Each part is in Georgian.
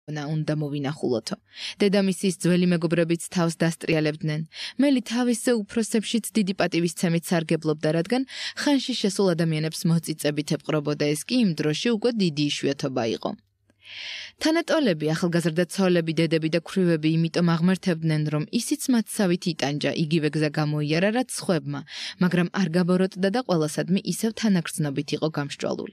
უნდა მოვინახულოთო. დედამისის ძველი მეგობრებიც თავს დასტრიალებდნენ. მელი თავისზე უფროსებშიც დიდი პატივისცემით სარგებლობდა, რადგან ხანში შესულ ადამიანებს მოწიწებით ეპყრობოდა, ეს კი იმ დროში უკვე დიდი იშვიათობა იყო. თანატოლები, ახალგაზრდა ცოლები, დედები და ქვრივები იმიტომ აღმართებდნენ, რომ ისიც მათ სავით იტანჯა, იგივე გზა გამოიარა, რაც სხვებმა, მაგრამ არ გაბოროტდა და ყველასადმი ისევ თანაგრძნობით იყო გამსჭვალული.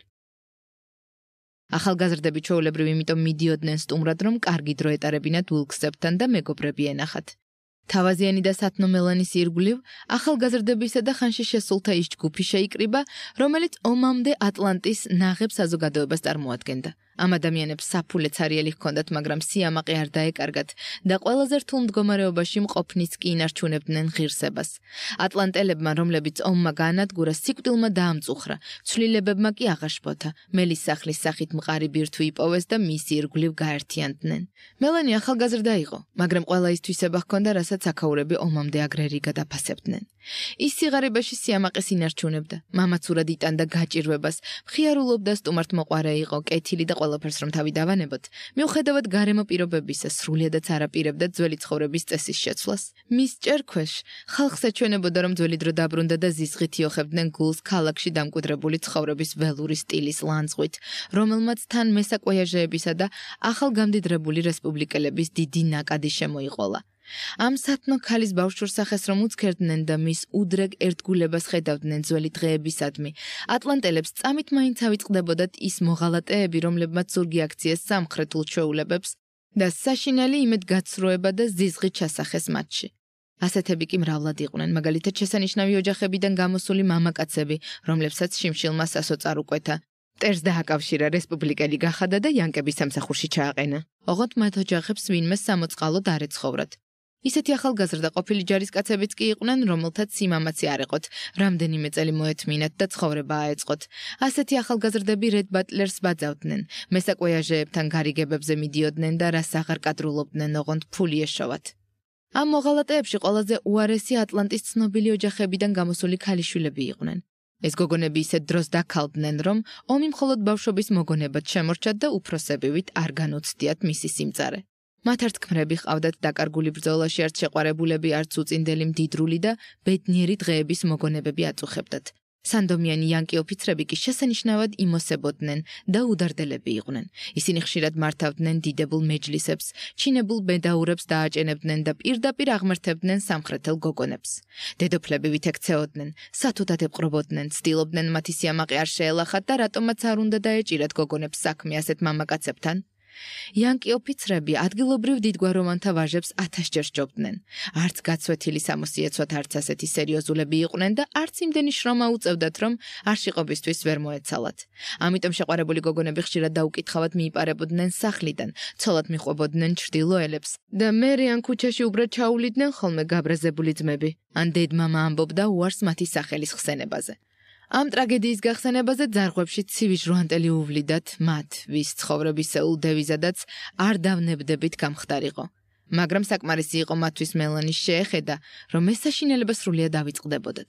ახალგაზრდები ჩვეულებრივ იმიტომ მიდიოდნენ სტუმრად, რომ კარგი დრო ეტარებინათ ულკსებთან და მეგობრები ენახათ. თავაზიანი და სათნო მელანის ირგვლივ ახალგაზრდებისა და ხანში შესულთა ის ჯგუფი შეიკრიბა, რომელიც ომამდე ატლანტის ნაღებ საზოგადოებას წარმოადგენდა. ამ ადამიანებს საფულე ცარიელი ჰქონდათ, მაგრამ სიამაყე არ დაეკარგათ და ყველაზე რთულ მდგომარეობაში მყოფნიც კი ინარჩუნებდნენ ღირსებას. ატლანტელებმა, რომლებიც ომმა გაანადგურა, სიკვდილმა დაამწუხრა, ცვლილებებმა კი აღაშფოთა. მელის სახლის სახით მყარი ბირთვი იპოვეს და მისი ირგვლივ გაერთიანდნენ. მელანი ახალგაზრდა იყო, მაგრამ ყველა ის თვისება ჰქონდა, რასაც აქაურები ომამდე აგრერი გადაფასებდნენ. ის სიღარიბეში სიამაყეს ინარჩუნებდა, მამაცურად იტანდა გაჭირვებას, მხიარულობდა, სტუმართ მოყვარე იყო, კეთილი და ყველაფერს რომ თავი დავანებოთ, მიუხედავად გარემო პირობებისა, სრულიადაც არ აპირებდა ძველი ცხოვრების წესის შეცვლას. მის ჭერქვეშ ხალხს ეჩვენებოდა, რომ ძველი დრო დაბრუნდა და ზიზღით იოხებდნენ გულს ქალაქში დამკვიდრებული ცხოვრების ველური სტილის ლანძღვით, რომელმაც თან მესაკვეაჟეებისა და ახალგამდიდრებული რესპუბლიკელების დიდი ნაკადი შემოიყოლა. ამ სათნო ქალის ბავშვურ სახეს რომ უცქერდნენ და მის უდრეგ ერთგულებას ხედავდნენ ძველი დღეებისადმი, ატლანტელებს წამით მაინც ავიწყდებოდათ ის მოღალატეები, რომლებმაც ზურგი აქციეს სამხრეთულ ჩვეულებებს და საშინელი იმედგაცრუება და ზიზღი ჩასახეს მათში. ასეთები კი მრავლად იყვნენ, მაგალითად შესანიშნავი ოჯახებიდან გამოსული მამაკაცები, რომლებსაც შიმშილმა სასოწარ უკვეთა. მტერს დააკავშირა, რესპუბლიკელი გახადა და იანკების სამსახურში ჩააყენა. ოღონდ მათ ოჯახებს ვინმე სამოწყალოდ არ ეცხოვრათ. ისეთი ახალგაზრდა ყოფილი ჯარისკაცებიც კი იყვნენ, რომელთაც სიმამაცი არ ეყოთ, რამდენიმე წელი მოეთმინათ და ცხოვრება აეწყოთ. ასეთი ახალგაზრდები რედ ბატლერს ბაძავდნენ, მესაკვეაჟეებთან გარიგებებზე მიდიოდნენ და რას აღარ კადრულობდნენ, ოღონდ ფული ეშოვათ. ამ მოღალატეებში ყველაზე უარესი ატლანტის ცნობილი ოჯახებიდან გამოსული ქალიშვილები იყვნენ. ეს გოგონები ისეთ დროს დაქალდნენ, რომ ომი მხოლოდ ბავშვობის მოგონებად შემორჩათ და უფროსებივით არ განუცდიათ მისი სიმწარე. მათ არ თქმრები ჰყავდათ დაკარგული ბრძოლაში, არც შეყვარებულები, არც უწინდელი მდიდრული და ბედნიერი დღეების მოგონებები აწუხებდათ. სანდომიანი იანკი ოფიცრები კი შესანიშნავად იმოსებოდნენ და უდარდელები იყვნენ. ისინი ხშირად მართავდნენ დიდებულ მეჯლისებს, ჩინებულ ბედაურებს დააჭენებდნენ და პირდაპირ აღმერთებდნენ სამხრეთელ გოგონებს. დედოფლებივით ექცეოდნენ, სათუთად ეპყრობოდნენ, ცდილობდნენ მათი სიამაყე არ შეელახათ და რატომაც არ უნდა დაეჭირათ გოგონებს საქმე ასეთ მამაკაცებთან. იანკი ოფიცრები ადგილობრივ დიდგვაროვანთა ვაჟებს 1000-ჯერ სჯობდნენ. არც გაცვეთილი სამოსიეცვათ არც ასეთი სერიოზულები იყვნენ და არც იმდენი შრომა უწევდათ, რომ არშიყობისთვის ვერ მოეცალათ. ამიტომ შეყვარებული გოგონები ხშირად დაუკითხავად მიიპარებოდნენ სახლიდან, ცოლად მიყვებოდნენ ჩრდილოელებს და მერე ან ქუჩაში უბრალოდ ჩაუვლიდნენ ხოლმე გაბრაზებული ძმები. ან დედმამა ამბობდა უარს მათი სახელის ხსენებაზე. ამ ტრაგედიის გახსენებაზე ძარღვებში ცივი ჟრუანტელი უვლიდათ მათ, ვის ცხოვრებისეულ დევიზადაც არ დავნებდებით გამხდარიყო. მაგრამ საკმარისი იყო მათთვის მელანის შეეხედა, რომ ეს საშინელება სრულიად ავიწყდებოდათ.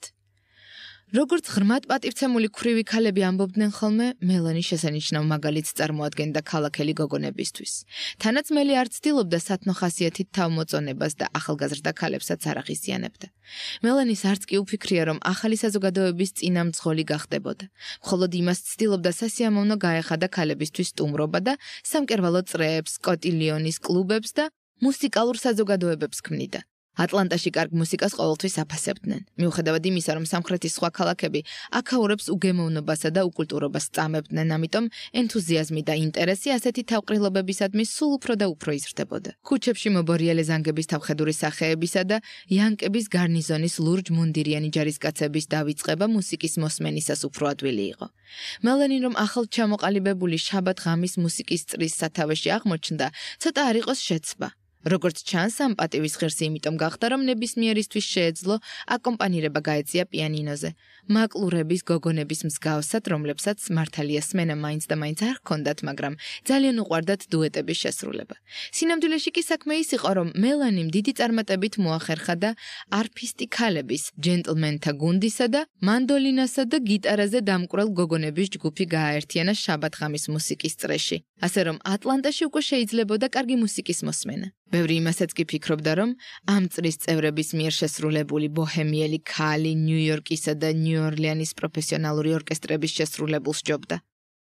როგორც ღრმად პატივცემული ქვრივი ქალები ამბობდნენ ხოლმე, მელანი შესანიშნავ მაგალითს წარმოადგენდა ქალაქელი გოგონებისთვის. თანაც მელი არ ცდილობდა სათნო ხასიათით თავმოწონებას და ახალგაზრდა ქალებსაც არ აღიზიანებდა. მელანის არც კი უფიქრია, რომ ახალი საზოგადოების წინამძღოლი გახდებოდა. მხოლოდ იმას ცდილობდა სასიამოვნო გაეხადა ქალებისთვის სტუმრობა და სამკერვალო წრეებს, კოტილიონის კლუბებს და მუსიკალურ საზოგადოებებს ქმნიდა. ატლანტაში კარგ მუსიკას ყოველთვის აფასებდნენ. მიუხედავად იმისა, რომ სამხრეთის სხვა ქალაქები აქაურებს უგემოვნობასა და უკულტურობას წამებდნენ, ამიტომ ენთუზიაზმი და ინტერესი ასეთი თავყრილობებისადმი სულ უფრო და უფრო იზრდებოდა. ქუჩებში მობორიალე ზანგების თავხედური სახეებისა და იანკების გარნიზონის ლურჯმუნდირიანი ჯარისკაცების დავიწყება მუსიკის მოსმენისას უფრო ადვილი იყო. მელანი რომ ახალ ჩამოყალიბებული შაბათ ღამის მუსიკის წრის სათავეში აღმოჩნდა, ცოტა არ იყოს შეცვლა. როგორც ჩანს, ამ პატივის ღირსი იმიტომ გახდა, რომ ნებისმიერისთვის შეეძლო აკომპანირება გაეწია პიანინოზე. მაკლურების, გოგონების მსგავსად, რომლებსაც მართალია სმენა მაინც და მაინც არ ჰქონდათ, მაგრამ ძალიან უყვარდათ დუეტების შესრულება. სინამდვილეში კი საქმე ის იყო, რომ მელანიმ დიდი წარმატებით მოახერხა და არფისტი ქალების, ჯენტლმენთა გუნდისა და მანდოლინასა და გიტარაზე დამკვრელ გოგონების ჯგუფი გააერთიანა შაბათ-ღამის მუსიკის წრეში. ასე რომ ატლანტაში უკვე შეიძლებოდა კარგი მუსიკის მოსმენა. ბევრი იმასაც კი ფიქრობდა, რომ ამ წრის წევრების მიერ შესრულებული ბოჰემიელი ქალი ნიუ-იორკისა და ნიუ-ორლეანის პროფესიონალური ორკესტრების შესრულებულს სჯობდა.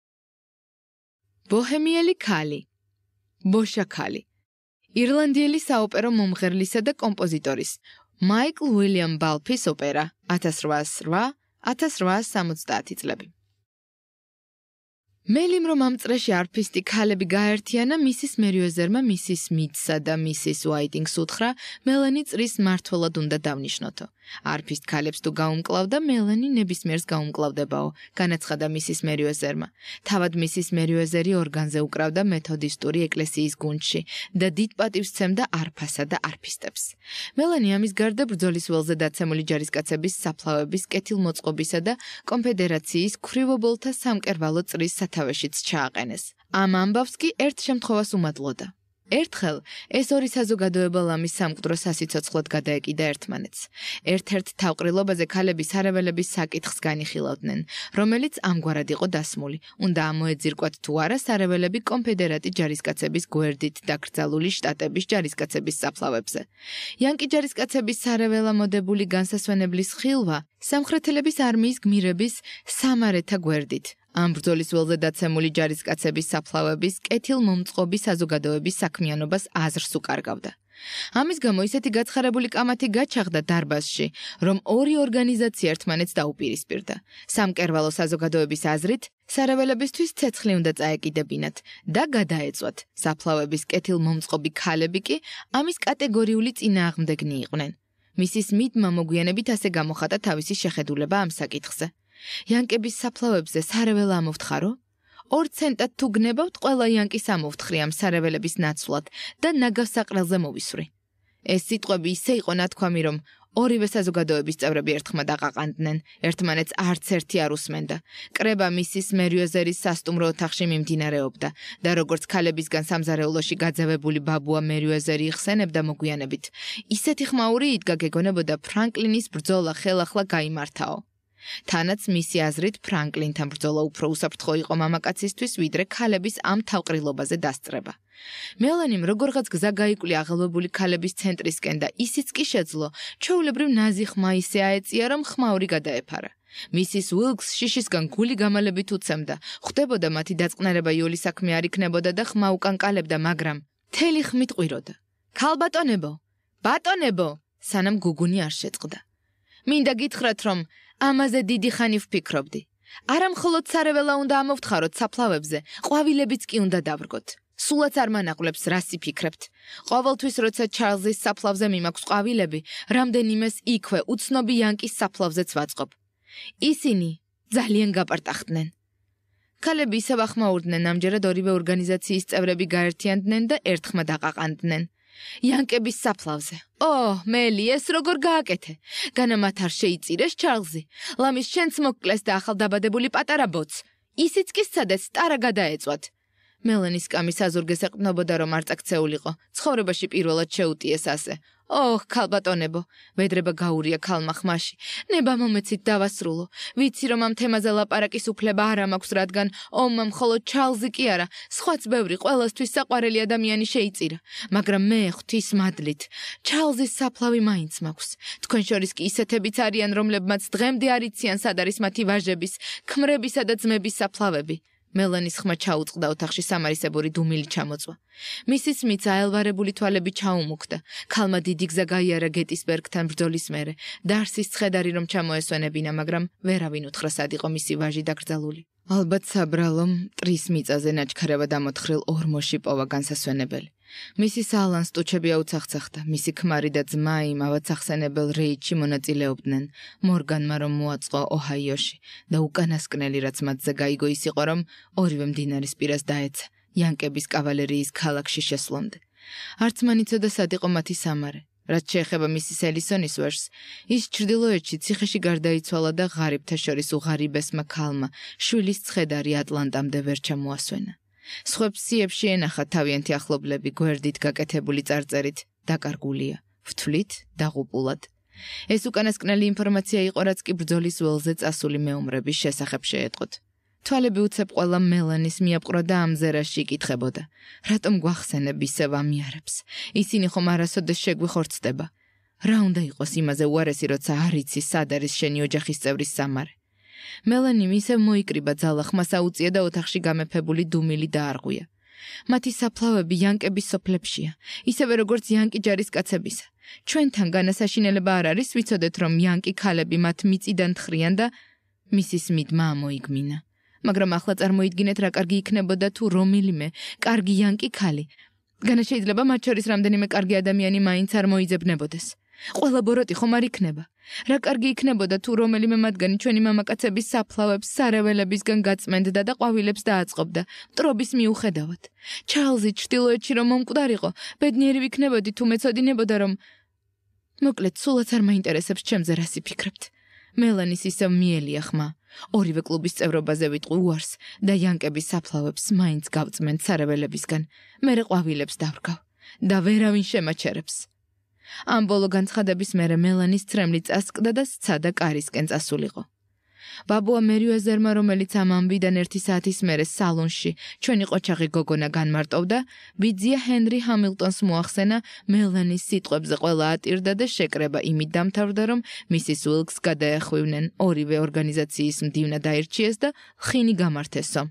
ბოჰემიელი ქალი, ბოშა ქალი, ირლანდიელი საოპერო მომღერლისა და კომპოზიტორის, მაიკლ უილიამ ბალფის ოპერა 1808-1870 წლები. მელიმ რომ ამ წრეში არფისტი ქალები გააერთიანა, მისის მერიუეზერმა მისის მიდსა და მისის უაიტინგს უთხრა, მელანი წრის მმართველად უნდა დავნიშნოთო. არფისტ ქალებს თუ გაუმკლავდა, მელანი ნებისმიერს გაუმკლავდებაო, განაცხადა მისის მერიუეზერმა. თავად მისის მერიუეზერი ორგანზე უკრავდა მეთოდისტური ეკლესიის გუნდში და დიდ პატივს სცემდა არფასა და არფისტებს. მელანი ამის გარდა ბრძოლის ველზე დაცემული ჯარისკაცების საფლავების, კეთილმოწყობისა და კონფედერაციის ქვრივობოლთა სამკერვალო წრის სათავეშიც ჩააყენეს. ამ ამბავს კი ერთ შემთხვევას უმადლოდა. ერთხელ ეს ორი საზოგადოება ლამის სამკვდრო სასიცოცხლოდ გადაეკიდა ერთმანეთს. ერთ-ერთ თავყრილობაზე ქალები სარეველების საკითხს განიხილავდნენ, რომელიც ამგვარად იყო დასმული. უნდა ამოეძირკვათ თუ არა სარეველები კონფედერატი ჯარისკაცების გვერდით დაკრძალული შტატების ჯარისკაცების საფლავებზე. იანკი ჯარისკაცების სარეველამოდებული განსასვენებლის ხილვა სამხრეთელების არმიის გმირების სამარეთა გვერდით. ამ ბრძოლის ველზე დაცემული ჯარისკაცების საფლავების კეთილმომწყობი საზოგადოების საქმიანობას აზრს უკარგავდა. ამის გამო ისეთი გაცხარებული კამათი გაჩაღდა დარბაზში, რომ ორი ორგანიზაცია ერთმანეთს დაუპირისპირდა. სამკერვალო საზოგადოების აზრით, სარეველებისთვის ცეცხლი უნდა წაეკიდებინათ და გადაეწვათ. საფლავების კეთილმომწყობი ქალები კი ამის კატეგორიული წინააღმდეგნი იყვნენ. მისის მიდმა მოგვიანებით ასე გამოხატა თავისი შეხედულება ამ საკითხზე. იანკების საფლავებზე სარეველა ამოვთხარო? 2 ცენტად თუ გნებავთ, ყველა იანკის ამოვთხრი ამ სარეველების ნაცვლად და ნაგავსაყრელზე მოვისვრი. ეს სიტყვები ისე იყო ნათქვამი, რომ ორივე საზოგადოების წევრები ერთხმად აყაყანდნენ, ერთმანეთს არც ერთი არ უსმენდა. კრება მისის მერიუეზერის სასტუმრო ოთახში მიმდინარეობდა და როგორც ქალებისგან სამზარეულოში გაძევებული ბაბუა მერიუეზერი იხსენებდა მოგვიანებით, ისეთი ხმაური იდგა გეგონებოდა ფრანკლინის ბრძოლა ხელახლა გაიმართაო. თანაც მისი აზრით ფრანკლინთან ბრძოლა უფრო უსაფრთხო იყო მამაკაცისთვის, ვიდრე ქალების ამ თავყრილობაზე დასწრება. მელანიმ როგორღაც გზა გაიკვლა აღელვებული ქალების ცენტრისკენ და ისიც კი შეძლო, ჩვეულებრივ ნაზი ხმა ისე აეწია, რომ ხმაური გადაეფარა. მისის უილკს შიშისგან გული გამალებით უცემდა, ხვდებოდა მათი დაწყნარება იოლი საქმე არ იქნებოდა და ხმა უკანკალებდა, მაგრამ მთელი ხმით ყვიროდა. ქალბატონებო, ბატონებო, სანამ გუგუნი არ შეწყდა. მინდა გითხრათ, რომ ამაზე დიდი ხანი ვფიქრობდი. არა მხოლოდ სარეველა უნდა ამოვთხაროთ საფლავებზე, ყვავილებიც კი უნდა დავრგოთ. სულაც არ მანაყვლებს, რას იფიქრებთ. ყოველთვის როცა ჩარლზის საფლავზე მიმაქვს ყვავილები, რამდენიმეს იქვე უცნობი იანკის საფლავზეც ვაწყობ. ისინი ძალიან გაპარტახდნენ. ქალები ისევ ახმაურდნენ, ამჯერად ორივე ორგანიზაციის წევრები გაერთიანდნენ და ერთხმად აყაყანდნენ. იანკების საფლავზე. მელი, ეს როგორ გააკეთე? განა მათ არ შეიწირეს ჩარლზი. ლამის შენც მოკკლეს და ახალდაბადებული პატარა ბოც. ისიც კი სცადეს ტარა გადაეწვათ. მელანის კამის აზურგეს ეყრდნობოდა, რომ არ წაქცეულიყო. ცხოვრებაში პირველად შეუტიეს ასე. ქალბატონებო, ვედრება გაურია ქალმა ხმაში. ნება მომეცით დავასრულო. ვიცი, რომ ამ თემაზე ლაპარაკის უფლება არ მაქვს, რადგან ომმა მხოლოდ ჩარლზი კი არა, სხვაც ბევრი ყველასთვის საყვარელი ადამიანი შეიწირა. მაგრამ მე ღვთის მადლით, ჩარლზის საფლავი მაინც მაქვს. თქვენ შორის კი ისეთებიც არიან, რომლებმაც დღემდე არ იციან სად არის მათი ვაჟების, ქმრებისა და ძმების საფლავები. მელანის ხმა ჩაუწყდა ოთახში სამარისებური დუმილი ჩამოწვა. მისის მიც აელვარებული თვალები ჩაუმუქდა. ქალმა დიდი გზა გაიარა გეტისბერგთან ბრძოლის მერე. დარსის ცხედარი რომ ჩამოესვენებინა, მაგრამ ვერავინ უთხრა სად იყო მისი ვაჟი დაკრძალული. ალბათ საბრალომ მტრის მიწაზე ნაჩქარება დამოთხრილ ორმოში პოვა განსასვენებელი. მისის ალანს ტუჩები აუცახცახდა, მისი ქმარი და ძმა იმავად სახსენებელ რეიდში მონაწილეობდნენ. მორგანმა რომ მოაწყო ოჰაიოში და უკანასკნელი რაც მათზე გაიგო ის იყო, რომ ორივე მდინარის პირას დაეცა, იანკების კავალერიის ქალაქში შესვლამდე. არც მან იცოდა სად იყო მათი სამარე. რაც შეეხება მისის ელისონის ვერსს, ის ჩრდილოეთში ციხეში გარდაიცვალა და ღარიბთა შორის უღარიბესმა ქალმა შვილის ცხედარი ატლანტამდე ვერ ჩამოასვენა. სხვებს სიებში ენახა თავიანთი ახლობლები გვერდით გაკეთებული წარწერით დაკარგულია, ვთვლით დაღუპულად. ეს უკანასკნელი ინფორმაცია იყო, რაც კი ბრძოლის ველზე წასული მეომრების შესახებ შეეტყოთ. თვალები უცებ ყველა მელანის მიაპყრო და ამ ზერაში იკითხებოდა. რატომ გვახსენებ ისევ ამიარებს? ისინი ხომ არასოდეს შეგვიხორცდება. რა უნდა იყოს იმაზე უარესი, როცა არ იცი სად არის შენი ოჯახის წევრის სამარე? მელანიმ ისევ მოიკრიბა ძალა ხმას აუწია და ოთახში გამეფებული დუმილი დაარღვია. მათი საფლავები იანკების სოფლებშია, ისევე როგორც იანკი ჯარისკაცებისა. ჩვენთან განასაშინელება არ არის, ვიცოდეთ, რომ იანკი ქალები მათ მიწიდან თხრიან და მისის მიდმა ამოიგმინა. მაგრამ ახლა წარმოიდგინეთ, რა კარგი იქნებოდა თუ რომელიმე კარგი იანკი ქალი. განა შეიძლება მათ შორის რამდენიმე კარგი ადამიანი მაინც არ მოიძებნებოდეს. ყველა ბოროტი ხომ არ იქნება. რა კარგი იქნებოდა თუ რომელიმე მათგანი ჩვენი მამაკაცების საფლავებს სარეველებისგან გაწმენდდა და ყვავილებს დააწყობდა, მტრობის მიუხედავად. ჩარლზი ჩრდილოეთში რომ მომკვდარიყო, ბედნიერი ვიქნებოდი თუ მეცოდინებოდა, რომ მოკლედ სულაც არ მაინტერესებს ჩემზე რას იფიქრებთ. მელანის ისევ მიელია ხმა. ორივე კლუბის წევრობაზე ვიტყვი უარს და იანკების საფლავებს მაინც გავწმენთ სარეველებისგან. მერე ყვავილებს დავრგავ და ვერავინ შემაჩერებს. ამ ბოლო განცხადების მერე მელანის ცრემლი წასკდა და სცადა კარისკენ წასულიყო. ბაბუა მერიუეზერმა, რომელიც ამ ამბიდან 1 საათის მერე სალონში ჩვენი ყოჩაღი გოგონა განმარტოვდა, ბიძია ჰენრი ჰამილტონს მოახსენა მელანის სიტყვებზე ყველა ატირდა და შეკრება იმით დამთავრდა, რომ მისის უილკს გადაეხვივნენ, ორივე ორგანიზაციის მდივნა დაირჩიეს და ხინი გამართესო.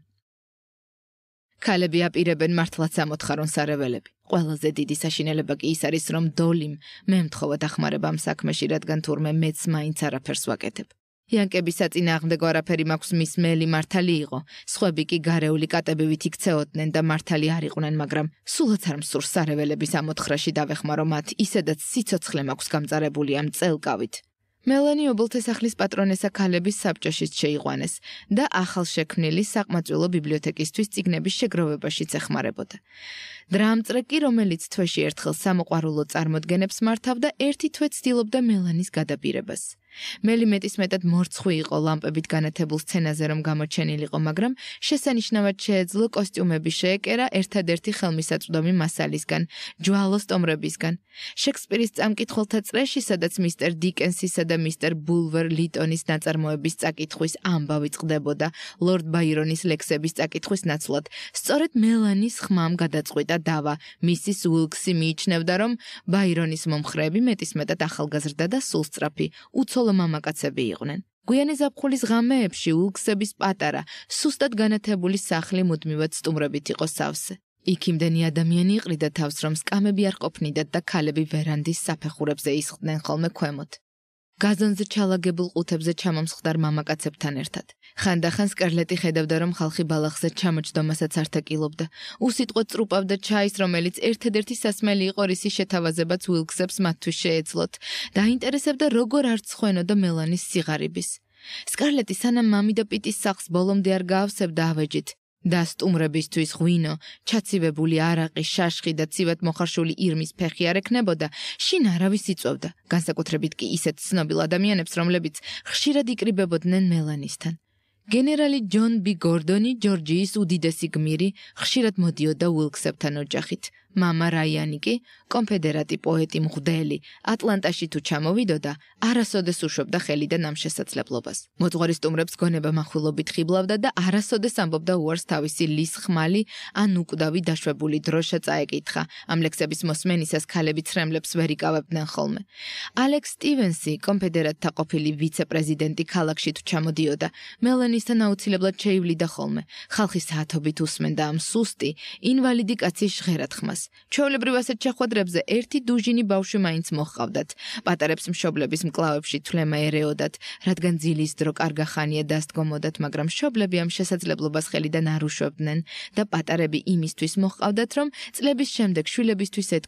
ქალები აპირებენ მართლაც ამოთხარონ სარეველები. ყველაზე დიდი საშინელება კი ის არის, რომ დოლიმ მე მთხოვა დახმარება ამ საქმეში, რადგან თურმე მეც მაინც არაფერს ვაკეთებ. იანკების საწინააღმდეგო არაფერი მაქვს მის მელი მართალი იყო, სხვები კი გარეული კატებივით იქცეოდნენ და მართალი არ იყვნენ, მაგრამ სულაც არ მსურს სარეველების ამოთხრაში დავეხმარო მათ, ისედაც სიცოცხლე მაქვს გამწარებული ამ წელკავით. მელანი ობოლთესახლის პატრონესა ქალების საბჭოშიც შეიყვანეს და ახალშექმნილი საყმაწვილო ბიბლიოთეკისთვის წიგნების შეგროვებაშიც ეხმარებოდა. დრამწრე კი, რომელიც თვეში ერთხელ სამოყვარულო წარმოდგენებს მართავდა, ერთი თვე ცდილობდა მელანის გადაბირებას. მელი მეტისმეტად მორცხვი იყო ლამპებით განათებულ სცენაზე რომ გამოჩენილიყო, მაგრამ შესანიშნავად შეეძლო კოსტიუმები შეეკერა ერთადერთი ხელმისაწვდომი მასალისგან, ჯვალოს ტომრებისგან. შექსპირის წამკითხველთა წრეში, სადაც მისტერ დიკენსისა და მისტერ ბულვერ ლიტონის ნაწარმოების წაკითხვის ამბავი წყდებოდა ლორდ ბაირონის ლექსების წაკითხვის ნაცვლად, სწორედ მელანის ხმამ გადაწყვიტა დავა. მისის უილკსი მიიჩნევდა, რომ ბაირონის მომხრეები მეტისმეტად ახალგაზრდა და სულსწრაფი, უცოლო მამაკაცები იყვნენ. გვიანი ზაფხულის ღამეებში უილკსების პატარა, სუსტად განათებული სახლი მუდმივად სტუმრებით იყო სავსე. იქ იმდენი ადამიანი იყრიდა თავს, რომ სკამები არ ყოფნიდათ და ქალები ვერანდის საფეხურებზე ისხდნენ ხოლმე ქვემოთ. გაზონზე ჩალაგებულ ყუთებზე ჩამომსხდარ მამაკაცებთან ერთად. ხანდახან სკარლეტი ხედავდა, რომ ხალხი ბალახზე ჩამოჯდომასაც ართაკილობდა. უსიტყვოდ წრუპავდა ჩაის, რომელიც ერთადერთი სასმელი იყო, რისი შეთავაზებაც უილკსებს მათთვის შეეძლოთ. დაინტერესებდა, როგორ არ ცხვენოდა მელანის სიღარიბის. სკარლეტი სანამ მამი და პიტის სახლს ბოლომდე არ გაავსებდა ავეჯით. და სტუმრებისთვის ღვინო, ჩაცივებული არაყი, შაშხი და ცივად მოხარშული ირმის ფეხი არ ექნებოდა, შინ არავის იწვევდა, განსაკუთრებით კი ისეთ ცნობილ ადამიანებს, რომლებიც ხშირად იკრიბებოდნენ მელანისთან. გენერალი ჯონ ბი გორდონი, ჯორჯიის უდიდესი გმირი, ხშირად მოდიოდა უილკსებთან ოჯახით. მამა რაიანი კი, კონფედერატი პოეტი მღვდელი, ატლანტაში თუ ჩამოვიდოდა, არასოდეს უშვებდა ხელიდან ამ შესაძლებლობას. მოძღვარი სტუმრებს გონება מחვილობით ხიბლავდა და არასოდეს ამბობდა უარს თავისი ლის ხმალი ან უკვდავი დაშვებული დროშა წაეკითხა. ამ ლექსების მოსმენისას ქალები ცრემლებს ვერ იკავებდნენ ხოლმე. ალექს სტივენსი, კონფედერატთა ყოფილი ვიცე-პრეზიდენტი ქალაქში თუ ჩამოდიოდა, მელანისთან აუცილებლად შეივლიდა ხოლმე. ხალხი საათობით უსმენდა ამ სუსტი, ინვალიდი კაცის ჟღერად ხმას. ჩვეულებრივ ასეთ შეხვედრებზე ერთი დუჟინი ბავშვი მაინც მოჰყავდათ. პატარებს მშობლების მკლავებში თვლემა ერეოდათ, რადგან ძილის დრო კარგახანია დასდგომოდათ, მაგრამ მშობლები ამ შესაძლებლობას ხელიდან არ უშვებდნენ და პატარები იმისთვის მოჰყავდათ, რომ წლების შემდეგ შვილებისთვის ეთქვათ: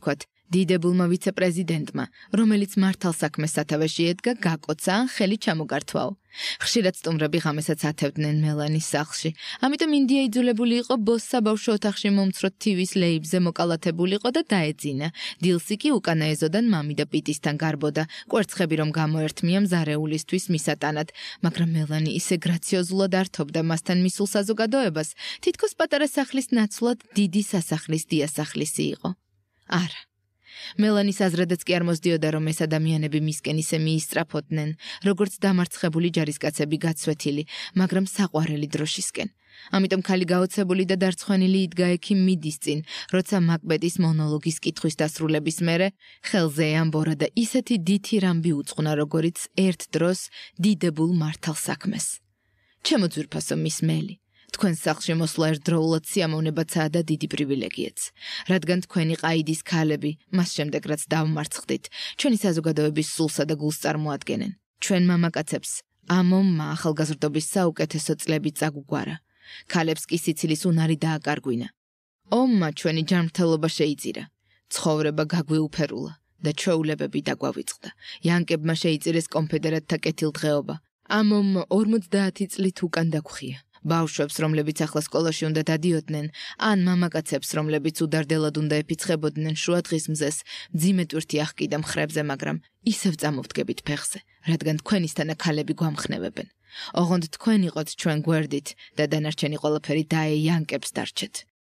დიდებულმა ვიცე-პრეზიდენტმა, რომელიც მართალ საქმეს სათავეში ედგა, გაკოცა ან ხელი ჩამოგართვაო. ხშირად სტუმრები ღამესაც ათევდნენ მელანის სახლში. ამიტომ ინდია იძულებული იყო ბოსს საბავშვო ოთახში მომცრო TV's ლეიბზე მოკალათებულიყო და დაეძინა. დილსი კი უკანა ეზოდან მამი და პიტისთან გარბოდა, კვერცხები რომ გამოერთმია მზარეულისთვის მისატანად, მაგრამ მელანი ისე გრაციოზულად ართობდა მასთან მისულ საზოგადოებას, თითქოს პატარა სახლის ნაცვლად დიდი სასახლის დიასახლისი იყო. არა. მელანის აზრადაც კი არ მოსდიოდა, რომ ეს ადამიანები მისკენ ისე მიისწრაფოდნენ, როგორც დამარცხებული ჯარისკაცები გაცვეთილი, მაგრამ საყვარელი დროშისკენ. ამიტომ ქალი გაოცებული და დარცხვენილი იდგა ექიმ მიდის წინ, როცა მაკბეტის მონოლოგის კითხვის დასრულების მერე ხელზე ეამბორა და ისეთი დითი რამბი უწყნა, როგორიც ერთ დროს დიდებულ მართალ საქმეს. ჩემო ძვირფასო მის მელი, თქვენ სახლში მოსვლა ერთდროულად სიამოვნებაცაა და დიდი პრივილეგიაც. რადგან თქვენი ყაიდის ქალები, მას შემდეგ რაც დავმარცხდით, ჩვენი საზოგადოების სულსა და გულს წარმოადგენენ. ჩვენ მამაკაცებს ამომმა ახალგაზრდობის საუკეთესო წლები წაგუგვარა. ქალებს კი სიცილის უნარი დააკარგვინა. ომმა ჩვენი ჯანმრთელობა შეიწირა. ცხოვრება გაგვეუფერულა და ჩვეულებები დაგვავიწყდა. იანკებმა შეიწირეს კონფედერატთა კეთილდღეობა. ამ ომმა 50 წლით უკან დაგვხია. ბავშვებს, რომლებიც ახლა სკოლაში უნდა დადიოდნენ, ან მამაკაცებს, რომლებიც უდარდელად უნდა ეფიცხებოდნენ შუადღის მზეს, მძიმე ტვირთი აღკიდა მხრებზე, მაგრამ ისევ წამოვდგებით ფეხზე, რადგან თქვენისთანა ქალები გვამხნევებენ. ოღონდ თქვენ იყოთ ჩვენ გვერდით და დანარჩენი ყველაფერი დაეიანკებს დარჩეთ.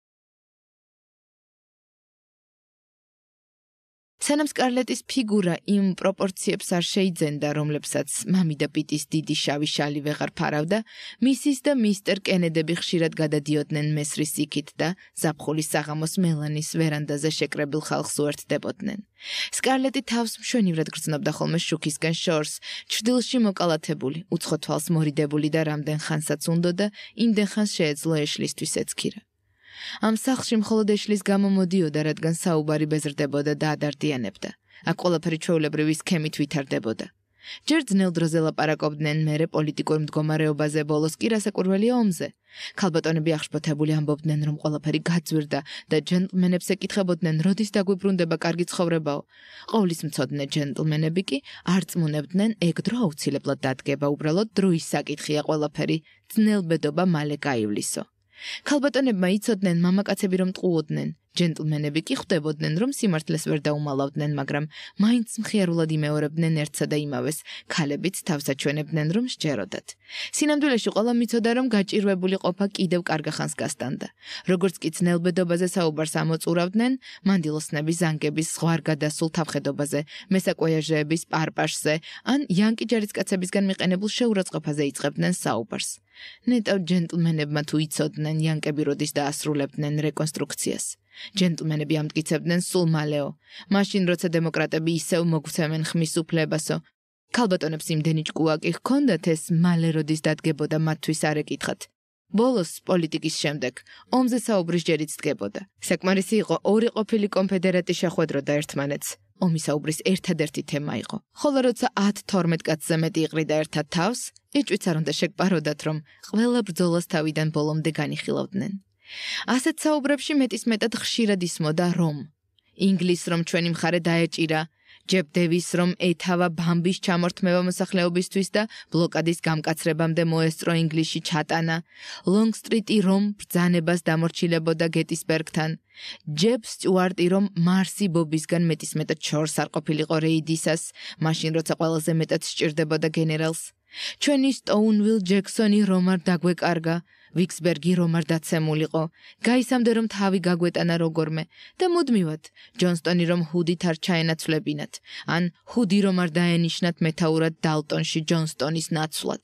სანამ სკარლეტის ფიგურა იმ პროპორციებს არ შეიძენდა, რომლებსაც მამი და პიტის დიდი შავი შალი ვეღარ ფარავდა, მისის და მისტერ კენედები ხშირად გადადიოდნენ მესრის იქით და ზაფხულის საღამოს მელანის ვერანდაზე შეკრებილ ხალხს უერთდებოდნენ. სკარლეტი თავს მშვენივრად გრძნობდა ხოლმე შუქისგან შორს, ჩრდილში მოკალათებული, უცხო თვალს მორიდებული და რამდენ ხანსაც უნდოდა, იმდენ ხანს შეეძლო ეშლისთვის ეცქირა. ამ სახლში მხოლოდ ეშლის გამო მოდიოდა, რადგან საუბარი ბეზრდებოდა და ადარდიანებდა. აქ ყველაფერი ჩვეულებრივი სქემით ვითარდებოდა. ჯერ ძნელ დროზე ლაპარაკობდნენ მერე პოლიტიკურ მდგომარეობაზე, ბოლოს კი რასაკვირველია ომზე. ქალბატონები აღშფოთებული ამბობდნენ, რომ ყველაფერი გაძვირდა და ჯენტლმენებს ეკითხებოდნენ, როდის დაგვიბრუნდება კარგი ცხოვრებაო. ყოვლის მცოდნე ჯენტლმენები კი არ წმუნებდნენ, ეგ დრო აუცილებლად დადგება, უბრალოდ დროის საკითხია ყველაფერი, ძნელბედობა მალე გაივლისო. ქალბატონებმა იცოდნენ მამაკაცები რომ ტყუოდნენ, ჯენტლმენები კი ხვდებოდნენ, რომ სიმართლეს ვერ დაუმალავდნენ, მაგრამ მაინც მხიარულად იმეორებდნენ ერთსა და იმავეს, ქალებიც თავს აჩვენებდნენ, რომ სჯეროდათ. სინამდვილეში ყველა მიცოდა, რომ გაჭირვებული ყოფა კიდევ კარგახანს გასტანდა. როგორც კი ძნელბედობაზე საუბარს ამოწურავდნენ, მანდილოსნების ზანგების ზღვარგადასულ თავხედობაზე, მესაკვეაჟეების პარპაშზე, ან იანკი ჯარისკაცებისგან მიყენებულ შეურაცხყოფაზე იწყებდნენ საუბარს. ნეტავ ჯენტლმენებმა თუ იცოდნენ, იანკები როდის დაასრულებდნენ რეკონსტრუქციას. ჯენტლმენები ამტკიცებდნენ სულ მალეო, მაშინ როცა დემოკრატები ისევ მოგვცემენ ხმის უფლებასო. ქალბატონებს იმდენი ჭკუა კი ჰქონდათ, ეს მალე როდის დადგებოდა მათთვის არ ეკითხათ. ბოლოს პოლიტიკის შემდეგ ომზე საუბრის ჯერიც დგებოდა. საკმარისი იყო ორი ყოფილი კონფედერატი შეხვედროდა ერთმანეთს. ომისაუბრის ერთადერთი თემა იყო. ხოლო როცა 10-12 კაცზე მეტი იყრიდა ერთად თავს, ეჭვიც არ უნდა შეგპაროდათ, რომ ყველა ბრძოლას თავიდან ბოლომდე განიხილავდნენ. ასეთ საუბრებში მეტისმეტად ხშირად ისმოდა რომ ინგლისს რომ ჩვენი მხარე დაეჭირა, ჯებ დევის რომ ეთავა ბამბის ჩამორთმევა მოსახლეობისთვის და ბლოკადის გამკაცრებამდე მოესწრო ინგლისში ჩატანა, ლონგსტრიტი რომ ბრძანებას დამორჩილებოდა გეტისბერგთან, ჯებ სტიუარტი რომ მარსი ბობისგან მეტისმეტად შორს არ ყოფილიყო რეიდისას, მაშინ როცა ყველაზე მეტად სჭირდებოდა გენერალს. ჩვენი სტოუნვილ ჯექსონი რომ არ დაგვეკარგა, ვიქსბერგი რომ არ დაცემულიყო, გაისამდე რომ თავი გაგვეტანა როგორმე და მუდმივად ჯონსტონი რომ ჰუდით არ ჩაენაცვლებინათ, ან ჰუდი რომ არ დაენიშნათ მეთაურად დალტონში ჯონსტონის ნაცვლად.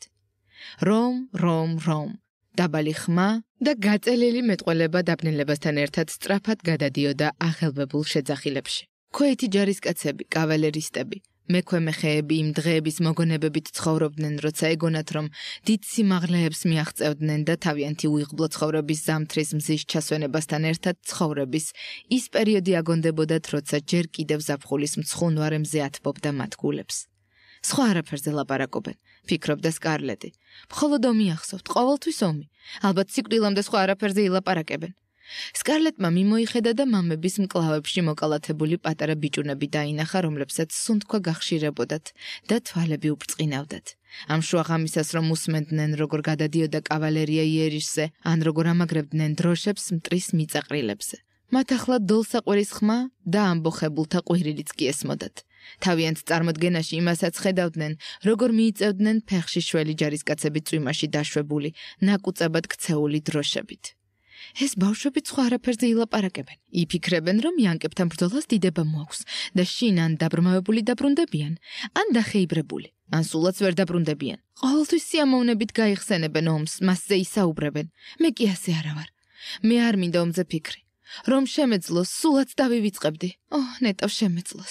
რომ დაბალი ხმა და გაწელილი მეტყველება დაბნელებასთან ერთად სწრაფად გადადიოდა ახელვებულ შეძახილებში. ქვეითი ჯარისკაცები, კავალერისტები, მექვემეხეები იმ დღეების მოგონებებით ცხოვრობდნენ, როცა ეგონათ, რომ დიდ სიმაღლეებს მიაღწევდნენ და თავიანთი უიღბლო ცხოვრების ზამთრის მზის ჩასვენებასთან ერთად ცხოვრების ის პერიოდი აგონდებოდათ, როცა ჯერ კიდევ ზაფხულის მცხუნვარე მზე ათბობდა მათ გულებს. სხვა არაფერზე ლაპარაკობენ, ფიქრობდა სკარლეტი. მხოლოდ ომი ახსოვთ, ყოველთვის ომი. ალბათ სიკვდილამდე სხვა არაფერზე ილაპარაკებენ. სკარლეტმა მიმოიხედა და მამების მკლავებში მოკალათებული პატარა ბიჭუნები დაინახა, რომლებსაც სუნთქვა გახშირებოდათ და თვალები უბრწყინავდათ. ამ შუაღამისას რომ უსმენდნენ, როგორ გადადიოდა კავალერია იერიშზე, ან როგორ ამაგრებდნენ დროშებს მტრის მიწაყრილებზე. მათ ახლა დოლსაყვერის ხმა და ამბოხებულთა ყვირილიც კი ესმოდათ. თავიანთ წარმოდგენაში იმასაც ხედავდნენ, როგორ მიიწევდნენ ფეხში შველი ჯარისკაცები წვიმაში დაშვებული, ნაკუწებად ქცეული დროშებით. ეს ბავშვები სხვა არაფერზე ილაპარაკებენ. იფიქრებენ, რომ იანკებთან ბრძოლას დიდება მოაქვს და შინ ან დაბრმავებული დაბრუნდებიან, ან დახეიბრებული, ან სულაც ვერ დაბრუნდებიან. ყოველთვის სიამოვნებით გაიხსენებენ ომს, მასზე ისაუბრებენ. მე კი ასე არა ვარ. მე არ მინდა ომზე ფიქრი. რომ შემეძლოს, სულაც დავივიწყებდი. ნეტავ შემეძლოს.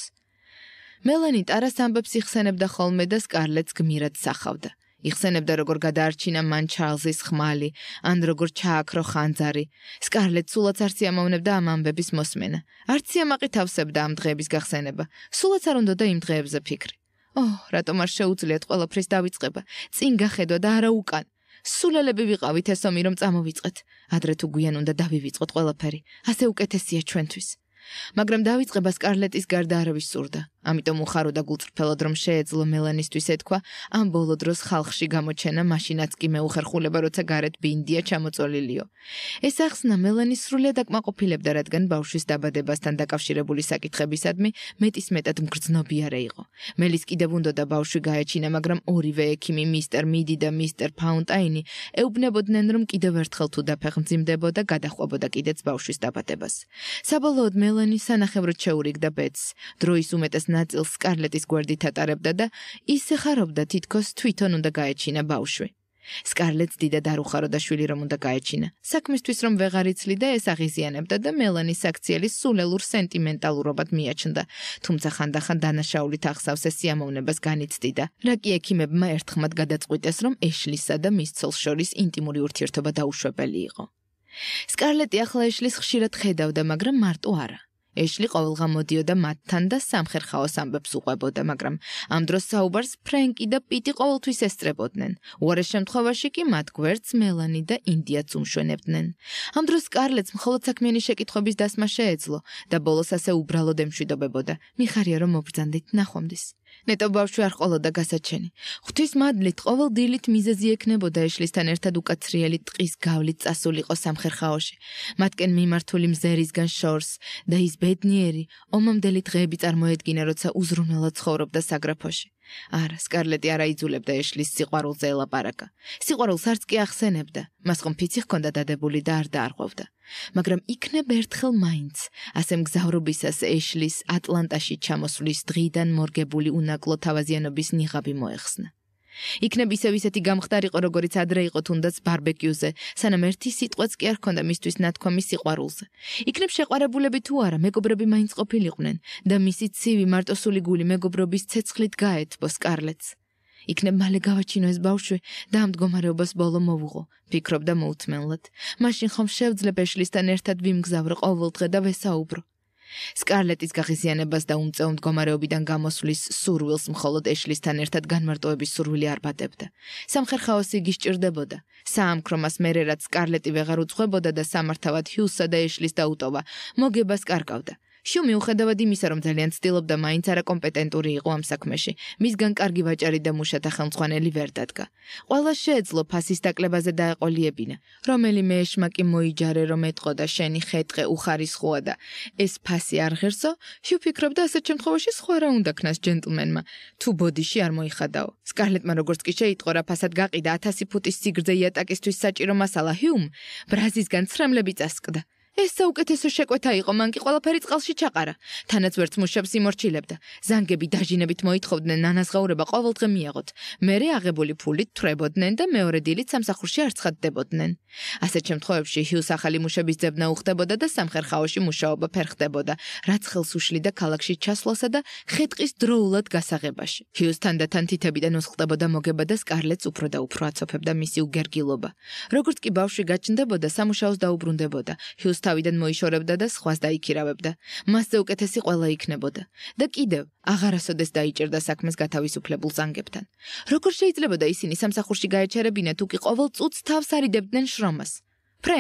მელანი ტარას ამბებს იხსენებდა ხოლმე და სკარლეტს გმირად სახავდა. იხსენებდა, როგორ გადაარჩინა მან ჩარლზის ხმალი, ან როგორ ჩააქრო ხანძარი. სკარლეტ სულაც არ სიამოვნებდა ამ ამბების მოსმენა. არც სიამაყი თავსებდა ამ დღეების გახსენება. სულაც არ უნდოდა იმ დღეებზე ფიქრი. რატომ არ შეუძლიათ ყველაფრის დავიწყება? წინ გახედვა და არა უკან. სულელები ვიყავით ეს ომი რომ წამოვიწყეთ. ადრე თუ გვიან უნდა დავივიწყოთ ყველაფერი. ასე უკეთესია ჩვენთვის. მაგრამ დავიწყება სკარლეტის გარდა არავის სურდა. ამიტომ უხარო და გულწრფელად რომ შეეძლო მელანისთვის ეთქვა, ამ ბოლო დროს ხალხში გამოჩენა, მაშინაც კი მეუხერხულება, როცა გარეთ ბინდია ჩამოწოლილიო. ეს ახსნა მელანის სრულიად აკმაყოფილებდა, რადგან ბავშვის დაბადებასთან დაკავშირებული საკითხებისადმი მეტისმეტად მგრძნობიარე იყო. მელის კიდევ უნდოდა ბავშვი გაეჩინა, მაგრამ ორივე ექიმი, მისტერ მიდი და მისტერ ფაუნტაინი ეუბნებოდნენ, რომ კიდევ ერთხელ თუ დაფეხმძიმდებოდა, გადახვებოდა კიდეც ბავშვის დაბადებას. საბოლოოდ მელანი სანახევროდ შეურიგდა ბედს. დროის უმეტეს ნაწილს სკარლეტის გვერდით ატარებდა და ისე ხარობდა, თითქოს თვითონ უნდა გაეჩინა ბავშვი. სკარლეტს დიდად არ უხაროდა შვილი რომ უნდა გაეჩინა. საქმისთვის რომ ვეღარ იცლიდა, ეს აღიზიანებდა და მელანის აქციელის სულელურ სენტიმენტალურობად მიაჩნდა, თუმცა ხანდახან დანაშაულით ახსავს ეს სიამოვნებას განიცდიდა. რა კი ექიმებმა ერთხმად გადაწყვიტეს, რომ ეშლისა და მის ცოლს შორის ინტიმური ურთიერთობა დაუშვებელი იყო. სკარლეტი ახლა ეშლის ხშირად ხედავდა, მაგრამ მარტო არა. ეშლი ყოველღა მოდიოდა მათთან და სამხერხაოს ამბებს უყვებოდა, მაგრამ ამ დროს საუბარს ფრენკი და პიტი ყოველთვის ესწრებოდნენ. უარეს შემთხვევაში კი მათ გვერდს მელანი და ინდიაც უმშვენებდნენ. ამ დროს სკარლეტს მხოლოდ საქმიანი შეკითხვების დასმა შეეძლო და ბოლოს ასე უბრალოდ ემშვიდობებოდა. მიხარია რომ მობრძანდით, ნახვამდის. ნეტო ბავშვი არ ყოლოდა გასაჩენი. ღვთის მადლით ყოველ დილით მიზეზი ექნებოდა ეშლისთან ერთად უკაცრიელი ტყის გავლით წასულიყო სამხერხაოში. მათკენ მიმართული მზერისგან შორს და ის ბედნიერი, ომამდელი დღეები წარმოედგინა, როცა უზრუნველად ცხოვრობდა საგრაფოში. არა, სკარლეტი არ აიძულებდა ეშლის სიყვარულზე ელაპარაკა. სიყვარულს არც კი ახსენებდა, მას ხომ ფიცი ჰქონდა დადებული და არ დაარღვევდა. მაგრამ იქნებ ერთხელ მაინც, ასე მგზავრობისას ეშლის ატლანტაში ჩამოსვლის დღიდან მორგებული უნაკლო თავაზიანობის ნიღაბი მოეხსნა. იქნებ ისეთი გამხდარიყო, როგორიც ადრე იყო თუნდაც ბარბეკიუზე, სანამ ერთი სიტყვაც კი არ ჰქონდა მისთვის ნათქვამი სიყვარულზე. იქნებ შეყვარებულები თუ არა, მეგობრები მაინც ყოფილიყვნენ და მისი ცივი მარტოსული გული მეგობრობის ცეცხლით გაეთბო სკარლეტს. იქნებ მალე გავაჩინო ეს ბავშვი და ამ მდგომარეობას ბოლო მოვუღო, ფიქრობდა მოუთმენლად. მაშინ ხომ შევძლებ ეშლისთან ერთად ვიმგზავრო ყოველ დღე და ვესაუბრო. სკარლეტის გაღიზიანებას და უმწეო მდგომარეობიდან გამოსვლის სურვილს მხოლოდ ეშლისთან ერთად განმარტოების სურვილი არ ბადებდა. სამხერხაოსი იგი სჭირდებოდა. საამქრომას მერე რაც სკარლეტი ვეღარ უძღვებოდა და სამართავად ჰიუსსა და ეშლის დაუტოვა, მოგებას კარგავდა. შიუ მიუხედავად იმისა, რომ ძალიან ცდილობდა, მაინც არაკომპეტენტური იყო ამ საქმეში. მისგან კარგი ვაჭარი და მუშათა ხელმძღვანელი ვერ დადგა. ყველა შეეძლო ფასის დაკლებაზე დაეყოლიებინა. რომელიმე ეშმაკი მოიჯარე, რომ ეტყო და შენი ხეტყე უხარისხოა და ეს ფასი არ ღირსო, შიუ ფიქრობდა, ასეთ შემთხვევაში სხვა რა უნდა ქნას ჯენტლმენმა, თუ ბოდიში არ მოიხადაო. სკარლეტმა როგორც კი შეიტყო, რა ფასად გაყიდა 1000 ფუტის სიგრძე იატაკისთვის საჭირო მასალა ჰიუმ, ბრაზისგან ცრემლები წასკდა. ეს საუკეთესო შეკვეთა იყო, მან კი ყველაფერი წყალში ჩაყარა. თანაც ვერც მუშებს იმორჩილებდა. ზანგები დაჟინებით მოითხოვდნენ ნანაზღაურება ყოველდღე მიეღოთ. მერე აღებული ფულით თვრებოდნენ და მეორე დილით სამსახურში არ ცხადდებოდნენ. ასეთ შემთხვევებში ჰიუს ახალი მუშების ძებნა უხდებოდა და სამხერხაოში მუშაობა ფერხდებოდა, რაც ხელს უშლიდა ქალაქში ჩასვლასა და ხეტყის დროულად გასაღებაში. ჰიუს თანდათან თითებიდან უსხდებოდა მოგება და სკარლეტს უფრო და უფრო აცოფებდა მისი უგერგილობა. როგორც კი ბავშვი გაჩნდებოდა, სამუშაოს დაუბრუნდებოდა. ჰიუს თავიდან მოიშორებდა და სხვას დაიქირავებდა. მასზე უკეთესი ყველა იქნებოდა. და კიდევ აღარასოდეს დაიჭერდა საქმეს გათავისუფლებულ ზანგებთან. როგორ შეიძლებოდა ისინი სამსახურში გაეჩერებინათ, თუ კი ყოველ წუთს თავს არიდებდნენ შრომას? ფრენკ,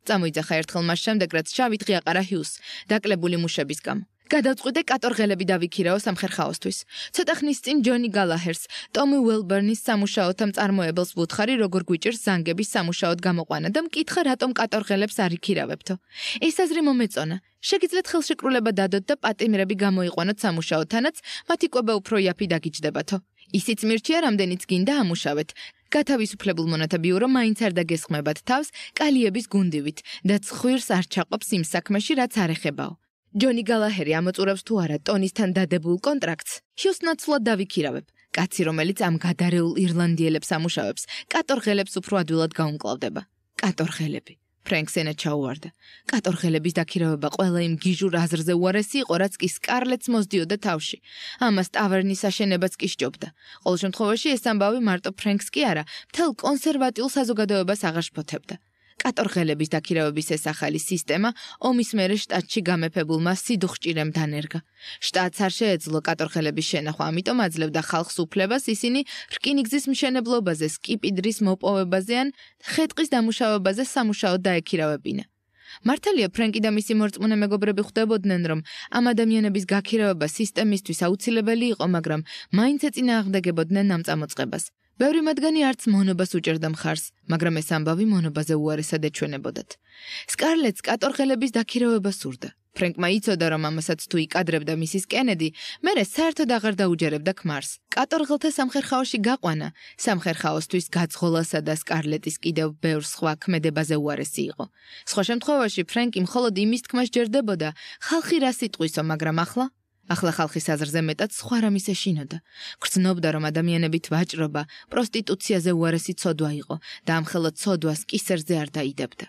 წამოიძახა ერთხელ მას შემდეგ, რაც შავი დღე აყარა ჰიუს, დაკლებული მუშების გამო. გადავწყვიტე კატორღელები დავიქირაო სამხერხაოსთვის. ცოტა ხნის წინ ჯონი გალაჰერს, ტომი უელბერნის სამუშაოთა მწარმოებელს ვუთხარი, როგორ გვიჭირს ზანგების სამუშაოდ გამოყვანა და მკითხა, რატომ კატორღელებს არ იქირავებთო. ეს აზრი მომეწონა. შეგიძლიათ ხელშეკრულება დადოთ და პატიმრები გამოიყვანოთ სამუშაოთანაც, მათი კვება უფრო იაფი დაგიჯდებათო. ისიც მირჩია, რამდენიც გინდა ამუშავეთ. გათავისუფლებულ მონათა ბიურო მაინც არ დაგესხმებათ თავს კალიების გუნდივით და ცხვირს არ ჩაყოფს იმ საქმეში, რაც არ ეხებაო. ჯონი გალაჰერი ამოწურებს თუ არა ტონისთან დადებულ კონტრაქტს, ჰიუს ნაცვლად დავიქირავებ. კაცი, რომელიც ამ გადარეულ ირლანდიელებს ამუშავებს, კატორღელებს უფრო ადვილად გაუმკლავდება. კატორღელები. ფრენკს ენა ჩაუვარდა. კატორღელების დაქირავება ყველა იმ გიჟურ აზრზე უარესი იყო, რაც კი სკარლეტს მოსდიოდა თავში. ამას ტავერნის აშენებაც კი სჯობდა. ყოველ შემთხვევაში ეს ამბავი მარტო ფრენკს კი არა, მთელ კონსერვატიულ საზოგადოებას აღარ შფოთებდა. კატორღელების დაქირავების ეს ახალი სისტემა ომის მერე შტატში გამეფებულმა სიდუხჭირემ დანერგა. შტატს არ შეეძლო კატორღელების შენახვა, ამიტომ აძლევდა ხალხს უფლებას ისინი რკინიგზის მშენებლობაზე, სკიპიდრის მოპოვებაზე ან ხე-ტყის დამუშავებაზე სამუშაოდ დაექირავებინა. მართალია ფრენკი და მისი მორწმუნე მეგობრები ხვდებოდნენ, რომ ამ ადამიანების გაქირავება სისტემისთვის აუცილებელი იყო, მაგრამ მაინც ეწინააღმდეგებოდნენ ამ წამოწყებას. ბევრი მათგანი არც მონობას უჭერდა მხარს, მაგრამ ეს ამბავი მონობაზე უარესად ეჩვენებოდათ. სკარლეტს კატორღელების დაქირავება სურდა. ფრენკმა იცოდა, რომ ამასაც თუ იკადრებდა მისის კენედი, მერე საერთოდ აღარ დაუჯერებდა ქმარს. კატორღელთა სამხერხაოში გაყვანა, სამხერხაოსთვის გაძღოლასა და სკარლეტის კიდევ ბევრ სხვა ქმედებაზე უარესი იყო. სხვა შემთხვევაში ფრენკი მხოლოდ იმის თქმას ჯერდებოდა, ხალხი რას იტყვისო, მაგრამ ახლა ხალხის აზრზე მეტად სხვა რამის ეშინოდა. გრძნობდა, რომ ადამიანებით ვაჭრობა, პროსტიტუციაზე უარესი ცოდვა იყო და ამხელა ცოდვას კისერზე არ დაიდებდა.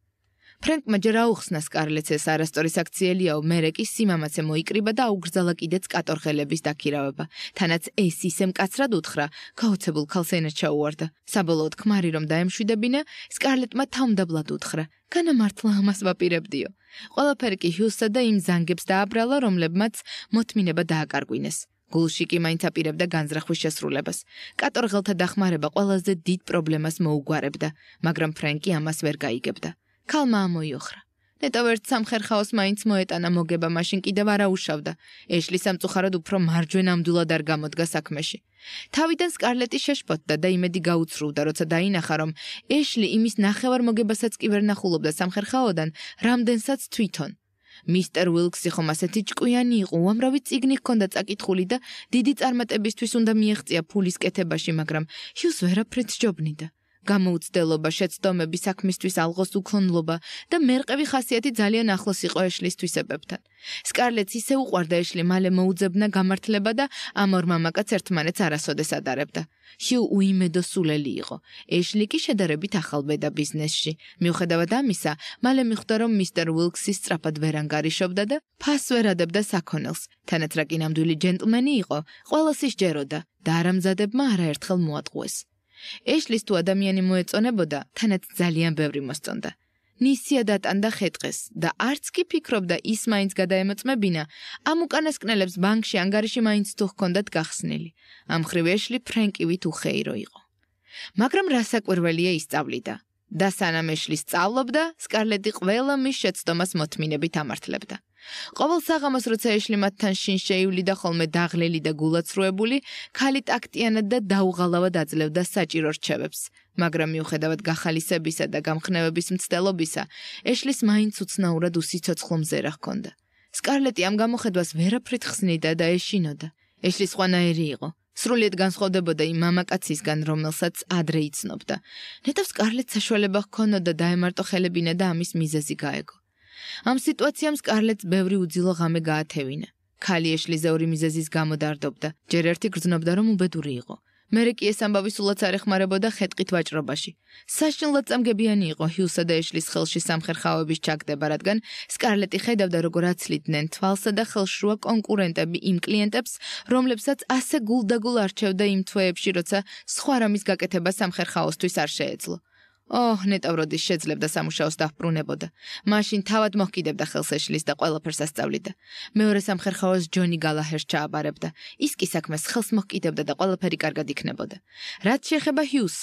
ფრენკმა ჯერ აუხსნა სკარლეტს ეს არასწორი საქციელიაო, მერე კი სიმამაცე მოიკრიბა და აუგრძალა კიდეც კატორღელების დაქირავება. თანაც ეს ისე მკაცრად უთხრა, გაოცებულ ქალს ენა ჩაუვარდა. საბოლოოდ ქმარი რომ დაემშვიდებინა, სკარლეტმა თავმდაბლად უთხრა, განამართლა ამას ვაპირებდიო. ყველაფერი კი ჰიუსსა და იმ ზანგებს დააბრალა, რომლებმაც მოთმინება დააკარგვინეს. გულში კი მაინც აპირებდა განზრახვის შესრულებას. კატორღელთა დახმარება ყველაზე დიდ პრობლემას მოუგვარებდა, მაგრამ ფრენკი ამას ვერ გაიგებდა. ქალმა ამოიოხრა. ნეტო ერთ სამხერხაოს მაინც მოეტანა მოგება, მაშინ კიდევ არ აუშავდა. ეშლი სამწუხაროდ უფრო მარჯვენამდულად არ გამოდგა საქმეში. თავიდან სკარლეტი შეშფოთდა და იმედი გაუცრუვდა, როცა დაინახა, რომ ეშლი იმის ნახევარ მოგებასაც კი ვერ ნახულობდა სამხერხაოდან, რამდენსაც თვითონ. მისტერ უილქსი ხომ ასეთი ჭკვიანი იყო, უამრავი წიგნი ჰქონდა წაკითხული და დიდი წარმატებისთვის უნდა მიეღწია ფულის კეთებაში, მაგრამ ჰიუს ვერაფრით სჯობნიდა. გამოუცდელობა, შეცდომები, საქმისთვის ალღოს უქონლობა და მერყევი ხასიათი ძალიან ახლოს იყო ეშლის თვისებებთან. სკარლეტს ისე უყვარდა ეშლი, მალე მოუძებნა გამართლება და ამ ორ მამაკაც ერთმანეთს არასოდეს ადარებდა. ჰიუ უიმედო სულელი იყო. ეშლი კი შედარებით ახალბედა ბიზნესში. მიუხედავად ამისა, მალე მიხვდა, რომ მისტერ უილქსი სწრაფად ვერ ანგარიშობდა და ფასს ვერ ადებდა საქონელს. თანაც რა კი ნამდვილი ჯენტლმენი იყო, ყველას ისჯეროდა და არამზადებმა არაერთხელ მოატყუეს. ეშლის თუ ადამიანი მოეწონებოდა, თანაც ძალიან ბევრი მოსწონდა. ნისია დატანდა ხე-ტყეს და არც კი ფიქრობდა ის მაინც გადაემოწმებინა, ამ უკანასკნელებს ბანკში ანგარიში მაინც თუ ჰქონდათ გახსნილი. ამ მხრივ ეშლი ფრენკივით უხეირო იყო. მაგრამ რასაკვირველია ისწავლიდა. და სანამ ეშლი სწავლობდა, სკარლეტი ყველა მის შეცდომას მოთმინებით ამართლებდა. ყოველ საღამოს, როცა ეშლი მათთან შინ შეივლიდა ხოლმე დაღლილი და გულაცრუებული, ქალი ტაქტიანად და დაუღალავად აძლევდა საჭირო რჩევებს. მაგრამ მიუხედავად გახალისებისა და გამხნევების მცდელობისა, ეშლის მაინც უცნაურად უსიცოცხლო მზერა ჰქონდა. სკარლეტი ამ გამოხედვას ვერაფრით ხსნიდა და ეშინოდა. ეშლი სხვანაირი იყო. სრულიად განსხვავდებოდა იმ მამაკაცისგან, რომელსაც ადრე იცნობდა. ნეტავ სკარლეტს საშუალება ჰქონოდა დაემარტო ხელებინა და ამის მიზეზი გაეგო. ამ სიტუაციამ სკარლეტს ბევრი უძილო ღამე გაათევინა. ქალი ეშლიზე ორი მიზეზის გამო დარდობდა. ჯერ ერთი გრძნობდა, რომ უბედური იყო. მერე კი ეს ამბავი სულაც არ ეხმარებოდა ხე-ტყით ვაჭრობაში. საშინლად წამგებიანი იყო ჰიუსსა და ეშლის ხელში სამხერხაოების ჩაგდება, რადგან სკარლეტი ხედავდა, როგორ აცლიდნენ თვალსა და ხელშრუა კონკურენტები იმ კლიენტებს, რომლებსაც ასე გულდაგულ არჩევდა იმ თვეებში, როცა სხვა რამის გაკეთება სამხერხაოსთვის არ შეეძლო. ნეტავ როდის შეძლებდა სამუშაოს დაჰბრუნებოდა. მაშინ თავად მოჰკიდებდა ხელს ეშლის და ყველაფერს ასწავლიდა. მეორე სამხერხაოს ჯონი გალაჰერს ჩააბარებდა. ის კი საქმეს ხელს მოჰკიდებდა და ყველაფერი კარგად იქნებოდა. რაც შეეხება ჰიუსს,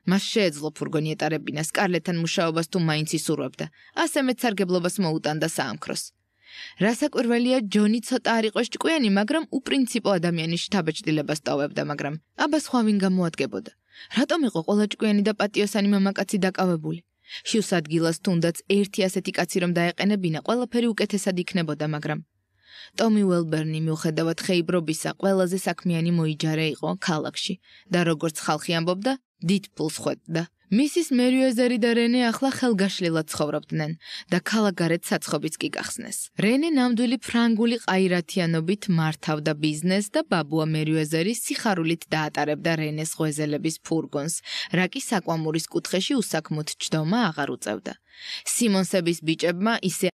მას შეეძლო ფურგონი ეტარებინა სკარლეტთან მუშაობას თუ მაინც ისურვებდა, ასე მეცარგებლობას მოუტანდა საამქროს. რასაკვირველია, ჯონი ცოტა არ იყო ჭკვიანი, მაგრამ უპრინციპო ადამიანის შთაბეჭდილებას ტოვებდა, მაგრამ აბა სხვა ვინ გამოადგებოდა. რატომ იყო ყველა ჭკვიანი და პატიოსანი მამაკაცი დაკავებული? შიუს ადგილას თუნდაც ერთი ასეთი კაცი რომ დაეყენებინა, ყველაფერი უკეთესად იქნებოდა, მაგრამ ტომი უელბერნი მიუხედავად ხეიბრობისა, ყველაზე საქმიანი მოიჯარე იყო ქალაქში და როგორც ხალხი ამბობდა, დიდ ფულს ხვედდა. მისის მერიუეზერი და რენე ახლა ხელგაშლილად ცხოვრობდნენ და ქალაქგარეთ საცხობიც კი გახსნეს. რენე ნამდვილი ფრანგული ყაირათიანობით მართავდა ბიზნესს და ბაბუა მერიუეზერი სიხარულით დაატარებდა რენეს ღვეზელების ფურგონს, რა კი საკვამურის კუთხეში უსაქმოდ ჯდომა აღარ უწევდა. სიმონსების ბიჭებმა ისე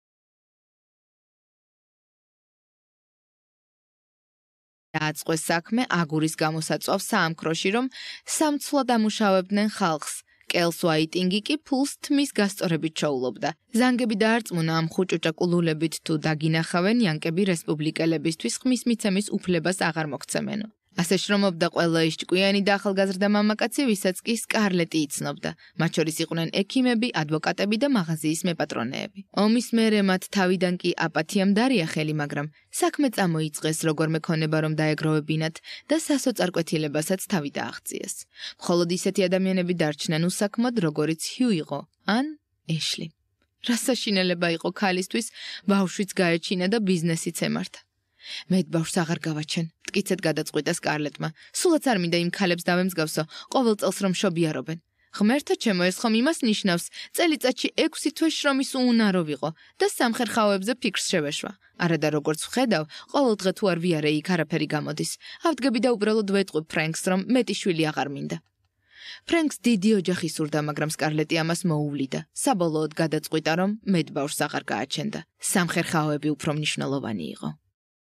დააწყვეს საქმე აგურის გამოსაწვავ საამქროში, რომ სამცვლად ამუშავებდნენ ხალხს. კელს უაიტინგი კი ფულს თმის გასწორებით ჩაულობდა. ზანგები დაარწმუნა ამ ხუჭუჭა კულულებით თუ დაგინახავენ, იანკები რესპუბლიკელებისთვის ხმის მიცემის უფლებას აღარ მოგცემენო. ასე შრომობდა ყველა ის ჭკვიანი და ახალგაზრდა მამაკაცი, ვისაც კი სკარლეტი იცნობდა. მათ შორის იყვნენ ექიმები, ადვოკატები და მაღაზიის მეპატრონეები. ომის მერე მათ თავიდან კი აპათიამ დარია ხელი, მაგრამ საქმე წამოიწყეს როგორმე ქონება რომ დაეგროვებინათ და სასოწარკვეთილებასაც თავი დააღწიეს. მხოლოდ ისეთი ადამიანები დარჩნენ უსაქმოდ, როგორიც ჰიუ იყო, ან ეშლი. რა საშინელება იყო ქალისთვის, ბავშვიც გაეჩინა და ბიზნესიც ემართა. მე ბავშვს აღარ გავაჩენ, მტკიცედ გადაწყვიტა სკარლეტმა. სულაც არ მინდა იმ ქალებს დავემსგავსო, ყოველ წელს რომ შობიარობენ. ღმერთო ჩემო, ეს ხომ იმას ნიშნავს, წელიწადში 6 თვე შრომის უუნარო ვიყო და სამხერხაოებზე ფიქრს შევეშვა. არა და როგორც ვხედავ, ყოველ დღე თუ არ ვიარე იქ არაფერი გამოდის. ავდგები და უბრალოდ ვეტყვი ფრენკს, რომ მეტი შვილი აღარ მინდა. ფრენკს დიდი ოჯახი სურდა, მაგრამ სკარლეტი ამას მოუვლიდა. საბოლოოდ გადაწყვიტა, რომ მე ბავშვს აღარ გააჩენდა. სამხერხაოები უფრო მნიშვნელოვანი იყო.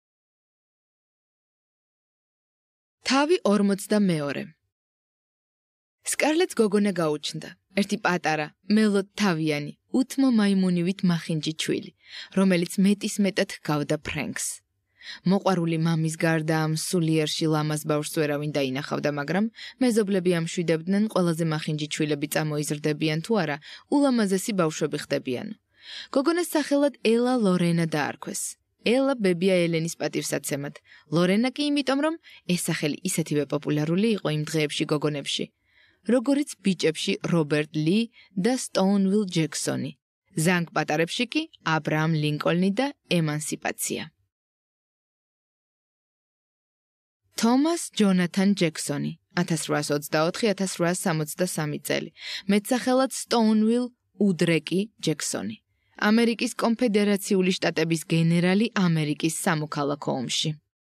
თავი 42. სკარლეტს გოგონა გაუჩნდა. ერთი პატარა, მელოთავიანი, უთმო მაიმუნივით მახინჯი ჩვილი, რომელიც მეტისმეტად ჰგავდა ფრენკს. მოყვარული მამის გარდა ამ სულიერში ლამაზ ბავშვს ვერავინ დაინახავდა, მაგრამ მეზობლები ამშვიდებდნენ, ყველაზე მახინჯი ჩვილები წამოიზრდებიან თუ არა, ულამაზესი ბავშვები ხდებიან. გოგონას სახელად ელა ლორენა დაარქვეს. ელა ბებია ელენის პატივსაცემად, ლორენა კი იმიტომ, რომ ეს სახელი ისეთივე პოპულარული იყო იმ დღეებში გოგონებში, როგორც ბიჭებში რობერტ ლი და სტოუნვილ ჯექსონი, ზანგ პატარებში კი აბრაამ ლინკოლნი და ემანსიპაცია. თომას ჯონათან ჯექსონი, 1824-1863 წელი, მეტსახელად სტოუნვილ უდრეკი ჯექსონი. ამერიკის კონფედერაციული შტატების გენერალი ამერიკის სამოქალაქო ომში.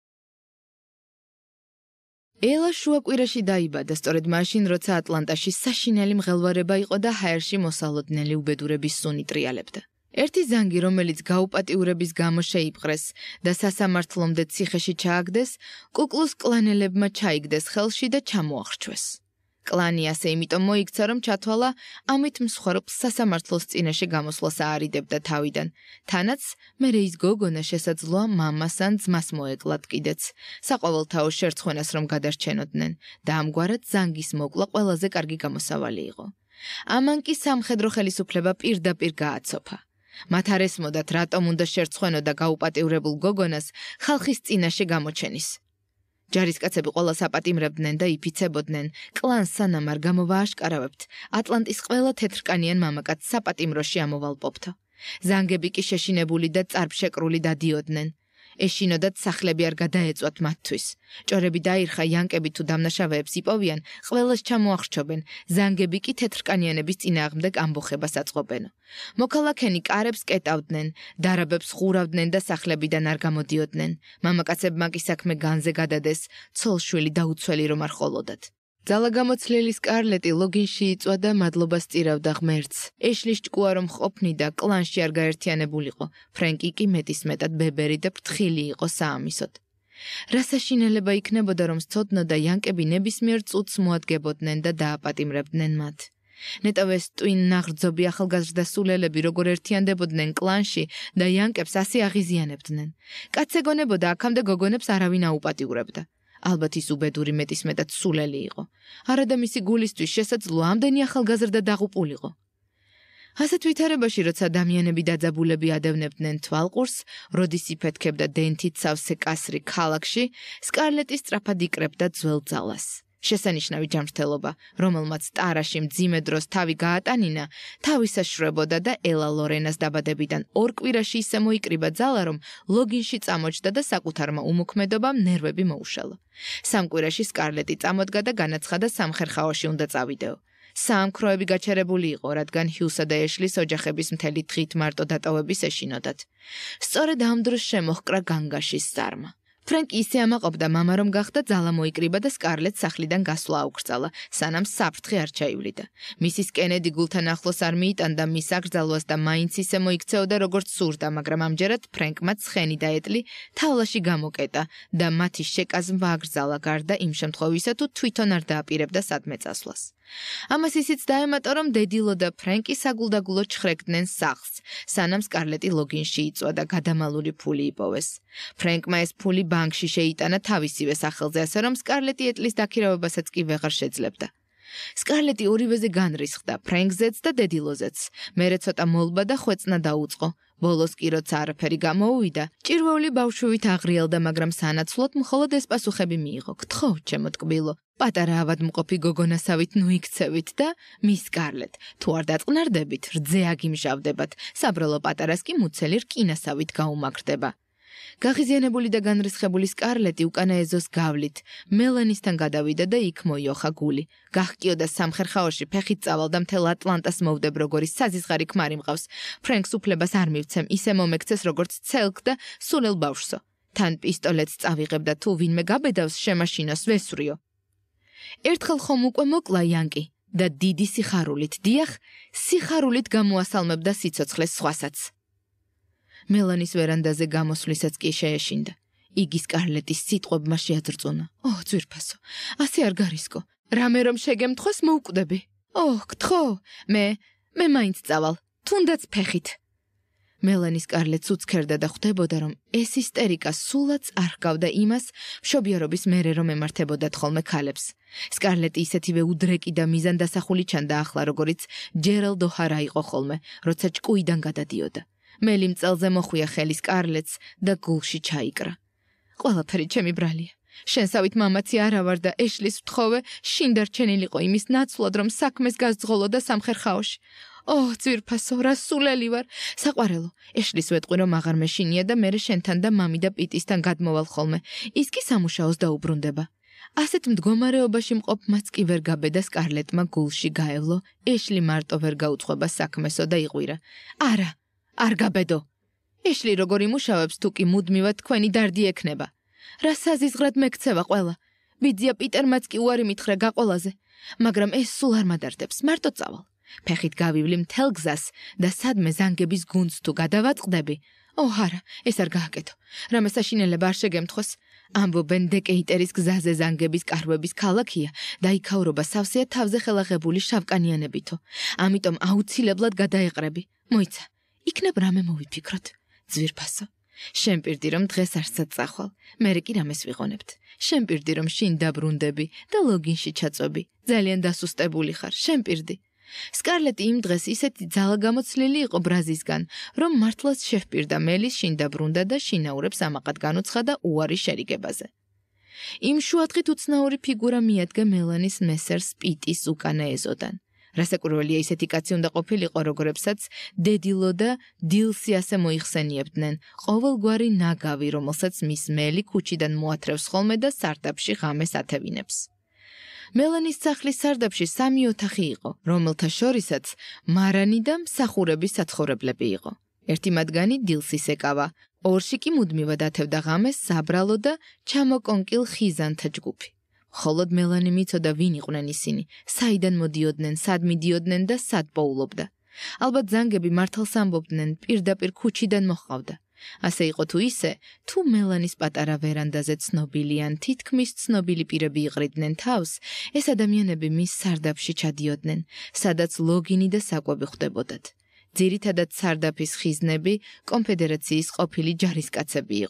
ელა შუაკვირაში დაიბადა, სწორედ მაშინ, როცა ატლანტაში საშინელი მღელვარება იყო და ჰაერში მოსალოდნელი უბედურების სუნი ტრიალებდა. ერთი ზანგი, რომელიც გაუპატიურების გამო შეიპყრეს და სასამართლომდე ციხეში ჩააგდეს, კუკლუს კლანელებმა ჩაიგდეს ხელში და ჩამოახრჩვეს. კლანი ასე იმიტომ მოიქცა, რომ ჩათვალა, ამით მსხვერპლს სასამართლოს წინაშე გამოსვლას აარიდებდა თავიდან. თანაც მერე ის გოგონა შესაძლოა მამას ან ძმას მოეკლა კიდეც, საყოველთაო შერცხვენას რომ გადარჩენოდნენ და ამგვარად ზანგის მოკლა ყველაზე კარგი გამოსავალი იყო. ამან კი სამხედრო ხელისუფლება პირდაპირ გააცოფა. მათ არ ესმოდათ, რატომ უნდა შერცხვენოდა გაუპატიურებულ გოგონას ხალხის წინაშე გამოჩენის. ჯარისკაცები ყველას აპატიმრებდნენ და იფიცებოდნენ, კლანს სანამ არ გამოვააშკარავებთ, ატლანტის ყველა თეთრკანიან მამაკაცს საპატიმროში ამოვალპობთო. ზანგები კი შეშინებული და წარბშეკრული დადიოდნენ. ეშინოდათ სახლები არ გადაეწვათ მათთვის. ჭორები დაირხა, იანკები თუ დამნაშავეებს იპოვიან, ყველას ჩამოახრჩობენ, ზანგები კი თეთრკანიანების წინააღმდეგ ამბოხებას აწყობენო. მოქალაქენი კარებს კეტავდნენ, დარაბებს ხურავდნენ და სახლებიდან არ გამოდიოდნენ. მამაკაცებმა კი საქმე განზე გადადეს, ცოლშვილი და უცველი რომ არ ხოლოდათ. ძალაგამოცლილი სკარლეტი ლოგინში იწვა და მადლობას სწირავდა ღმერთს. ეშლის ჭკუა რომ ყოფნი და კლანში არ გაერთიანებულიყო, ფრენკი კი მეტისმეტად ბებერი და ფრთხილი იყო საამისოდ. რა საშინელება იქნებოდა, რომ სცოდნოდა იანკები ნებისმიერ წუთს მოადგებოდნენ და დააპატიმრებდნენ მათ. ნეტავ ეს ტვინ ნაღრძობი ახალგაზრდა სულელები როგორ ერთიანდებოდნენ კლანში და იანკებს ასე აღიზიანებდნენ. კაცს ეგონებოდა, აქამდე გოგონებს არავინ აუპატიურებდა. ალბათ ის უბედური მეტისმეტად სულელი იყო. არა და მისი გულისთვის შესაძლოა ამდენი ახალგაზრდა დაღუპულიყო. ასეთ ვითარებაში, როცა ადამიანები დაძაბულები ადევნებდნენ თვალყურს, როდის იფეთქებდა დენთით სავსე კასრი ქალაქში, სკარლეტი სწრაფად იკრებდა ძველ ძალას. შესანიშნავი ჯანმრთელობა, რომელმაც ტარაში მძიმე დროს თავი გაატანინა, თავისაშრებოდა და ელა ლორენას დაბადებიდან 2 კვირაში ისე მოიკრიბა ძალა, რომ ლოგინში წამოჯდა და საკუთარმა უმოქმედობამ ნერვები მოუშალა. 3 კვირაში სკარლეტი წამოდგა და განაცხადა სამხერხაოში უნდა წავიდეო. საამქროები გაჩერებული იყო, რადგან ჰიუსა და ეშლის ოჯახების მთელი დღით მარტო დატოვების ეშინოდათ. სწორედ ამ დროს შემოჰკრა განგაშის ზარმა. ფრენკი ისე ამაყობდა მამა, რომ გახდა ძალა მოიკრიბა და სკარლეტს სახლიდან გასვლა აუკრძალა, სანამ საფრთხე არ ჩაივლიდა. მისის კენედი გულთან ახლოს არ მიიტანდა მის აკრძალვას და მაინც ისე მოიქცეოდა, როგორც სურდა, მაგრამ ამჯერად ფრენკმა ცხენი დაეტლი, თავლაში გამოკეტა და მათი შეკაზმვა აკრძალა, გარდა იმ შემთხვევისა, თუ თვითონ არ დააპირებდა სადმე წასვლას. ამას ისიც დაემატა, რომ დედილო და ფრენკი საგულდაგულო ჩხრეკდნენ სახლს, სანამ სკარლეტი ლოგინში იწვა და გადამალული ფული იპოვეს. ფრენკმა ეს ფული ბანკში შეიტანა თავისივე სახელზე, ასე რომ სკარლეტი ეტლის დაქირავებასაც კი ვეღარ შეძლებდა. სკარლეტი ორივეზე განრისხდა, ფრენკზეც და დედილოზეც. მერე ცოტა მოლბა და ხვეწნა დაუწყო. ბოლოს კი როცა არაფერი გამოუვიდა, ჭირვეული ბავშვივით აღრიელდა, მაგრამ სანაცვლოდ მხოლოდ ეს პასუხები მიიღო. გთხოვ, ჩემო ტკბილო, პატარა ავადმყოფი გოგონასავით ნუ იქცევით და მის სკარლეტ, თუ არ დაწყნარდებით, რძე აგიმჟავდებათ, საბრალო პატარას კი მუცელი რკინასავით გაუმაგრდება. გაღიზიანებული და განრისხებული სკარლეტი უკანა ეზოს გავლით მელანისთან გადავიდა და იქ მოიოხა გული. გახკიოდა სამხერხაოში, ფეხით წავალდა მთელ ატლანტას მოვდებ, როგორი საზისხარი ქმარი მყავს. ფრენკს უფლებას არ მივცემ, ისე მომექცეს, როგორც ცელკ და სულელ ბავშვსო. თან პისტოლეტს წავიღებ და თუ ვინმე გაბედავს, შემაშინოს ვესვრიო. ერთხელ ხომ უკვე მოკლა იანკი და დიდი სიხარულით, დიახ, სიხარულით გამოასალმებდა სიცოცხლეს სხვასაც. მელანის ვერანდაზე გამოსვლისაც კი შეეშინდა. იგი სკარლეტის სიტყვებმა შეაძრწუნა. ოჰ, ძვირფასო, ასე არ გარისკო. რამე რომ შეგემთხოს მოუკვდები. ოჰ, გთხოვ, მე მაინც წავალ, თუნდაც ფეხით. მელანი სკარლეტს უცქერდა და ხვდებოდა, რომ ეს ისტერიკა სულაც არ ჰგავდა იმას, მშობიარობის მერე რომ ემართებოდათ ხოლმე ქალებს. სკარლეტი ისეთივე უდრეკი და მიზანდასახული ჩანდა ახლა, როგორიც ჯერალდ ოჰარა იყო ხოლმე, როცა ჭკუიდან გადადიოდა. მელი მწელზე მოხვია ხელი სკარლეტს და გულში ჩაიკრა. ყველაფერი ჩემი ბრალია. შენსავით მამაცი არა ვარ და ეშლის ვთხოვე შინ დარჩენილიყო იმის ნაცვლად, რომ საქმეს გასძღოლო და სამხერხაოში. ოჰ, ძვირფასო, რა სულელი ვარ. საყვარელო, ეშლის ვეტყვი, რომ აღარ მეშინია და მერე შენთან და მამი და პიტისთან გადმოვალ ხოლმე. ის კი სამუშაოს დაუბრუნდება. ასეთ მდგომარეობაში მყოფმაც კი ვერ გაბედა სკარლეტმა გულში გაევლო, ეშლი მარტო ვერ გაუძღვება საქმესო და იყვირა. არა, არ გაბედო. ეშლი როგორ იმუშავებს, თუ კი მუდმივად თქვენი დარდი ექნება. რა საზიზღრად მეკცევა ყველა. ბიძია პიტერმაც კი უარი მითხრა გაყოლაზე, მაგრამ ეს სულ არ მადარდებს, მარტო წავალ. ფეხით გავივლი მთელ გზას და სადმე ზანგების გუნდს თუ გადავაწყდები. ოհ, არა, ეს არ გააკეთო. რამე საშინელება არ შეგემთხოს. ამბობენ დეკეიტერის გზაზე ზანგების კარვების ქალაქია და იქაურობა სავსეა თავზე ხელაღებული შავკანიანებითო. ამიტომ აუცილებლად გადაეყრები. მოიცა, იქნებ რამე მოვიფიქროთ. ძვირფასო, შემპირდი რომ დღეს არსად წახვალ, მერე კი რამეს ვიყონებთ. შემპირდი რომ შინ დაბრუნდები და ლოგინში ჩაწვები. ძალიან დასუსტებული ხარ, შემპირდი. სკარლეტი იმ დღეს ისეთი ძალაგამოცლილი იყო ბრაზისგან, რომ მართლაც შეჰპირდა მელის შინ დაბრუნდა და შინაურებს ამაყად განუცხადა უარი შერიგებაზე. იმ შუადღით უცნაური ფიგურა მიადგა მელანის მესერს პიტის უკანა ეზოდან. რასაკვირველია, ისეთი კაცი უნდა ყოფილიყო, როგორებსაც დედილო და დილსი ასე მოიხსენიებდნენ, ყოველგვარი ნაგავი, რომელსაც მის მელი ქუჩიდან მოათრევს ხოლმე და სარდაფში ღამეს ათევინებს. მელანის სახლის სარდაფში 3 ოთახი იყო, რომელთა შორისაც მარანი და მსახურების საცხოვრებლები იყო. ერთი მათგანი დილსის ეკავა, ორში კი მუდმივად ათევდა ღამეს საბრალო და ჩამოკონკილ ხიზანთა ჯგუფი. ხოლოდ მელანი მიცოდა ვინ იყვნენ ისინი, საიდან მოდიოდნენ, სად მიდიოდნენ და სად პოულობდა. ალბათ ზანგები მართალს ამბობდნენ, პირდაპირ ქუჩიდან მოჰყავდა. ასე იყო თუ ისე, თუ მელანის პატარა ვერანდაზე ცნობილი ან თითქმის ცნობილი პირები იყრიდნენ თავს, ეს ადამიანები მის სარდაფში ჩადიოდნენ, სადაც ლოგინი და საკვები ხვდებოდათ. ძირითადად სარდაფის ხიზნები კონფედერაციის ყოფილი ჯარისკაცები იყვნენ.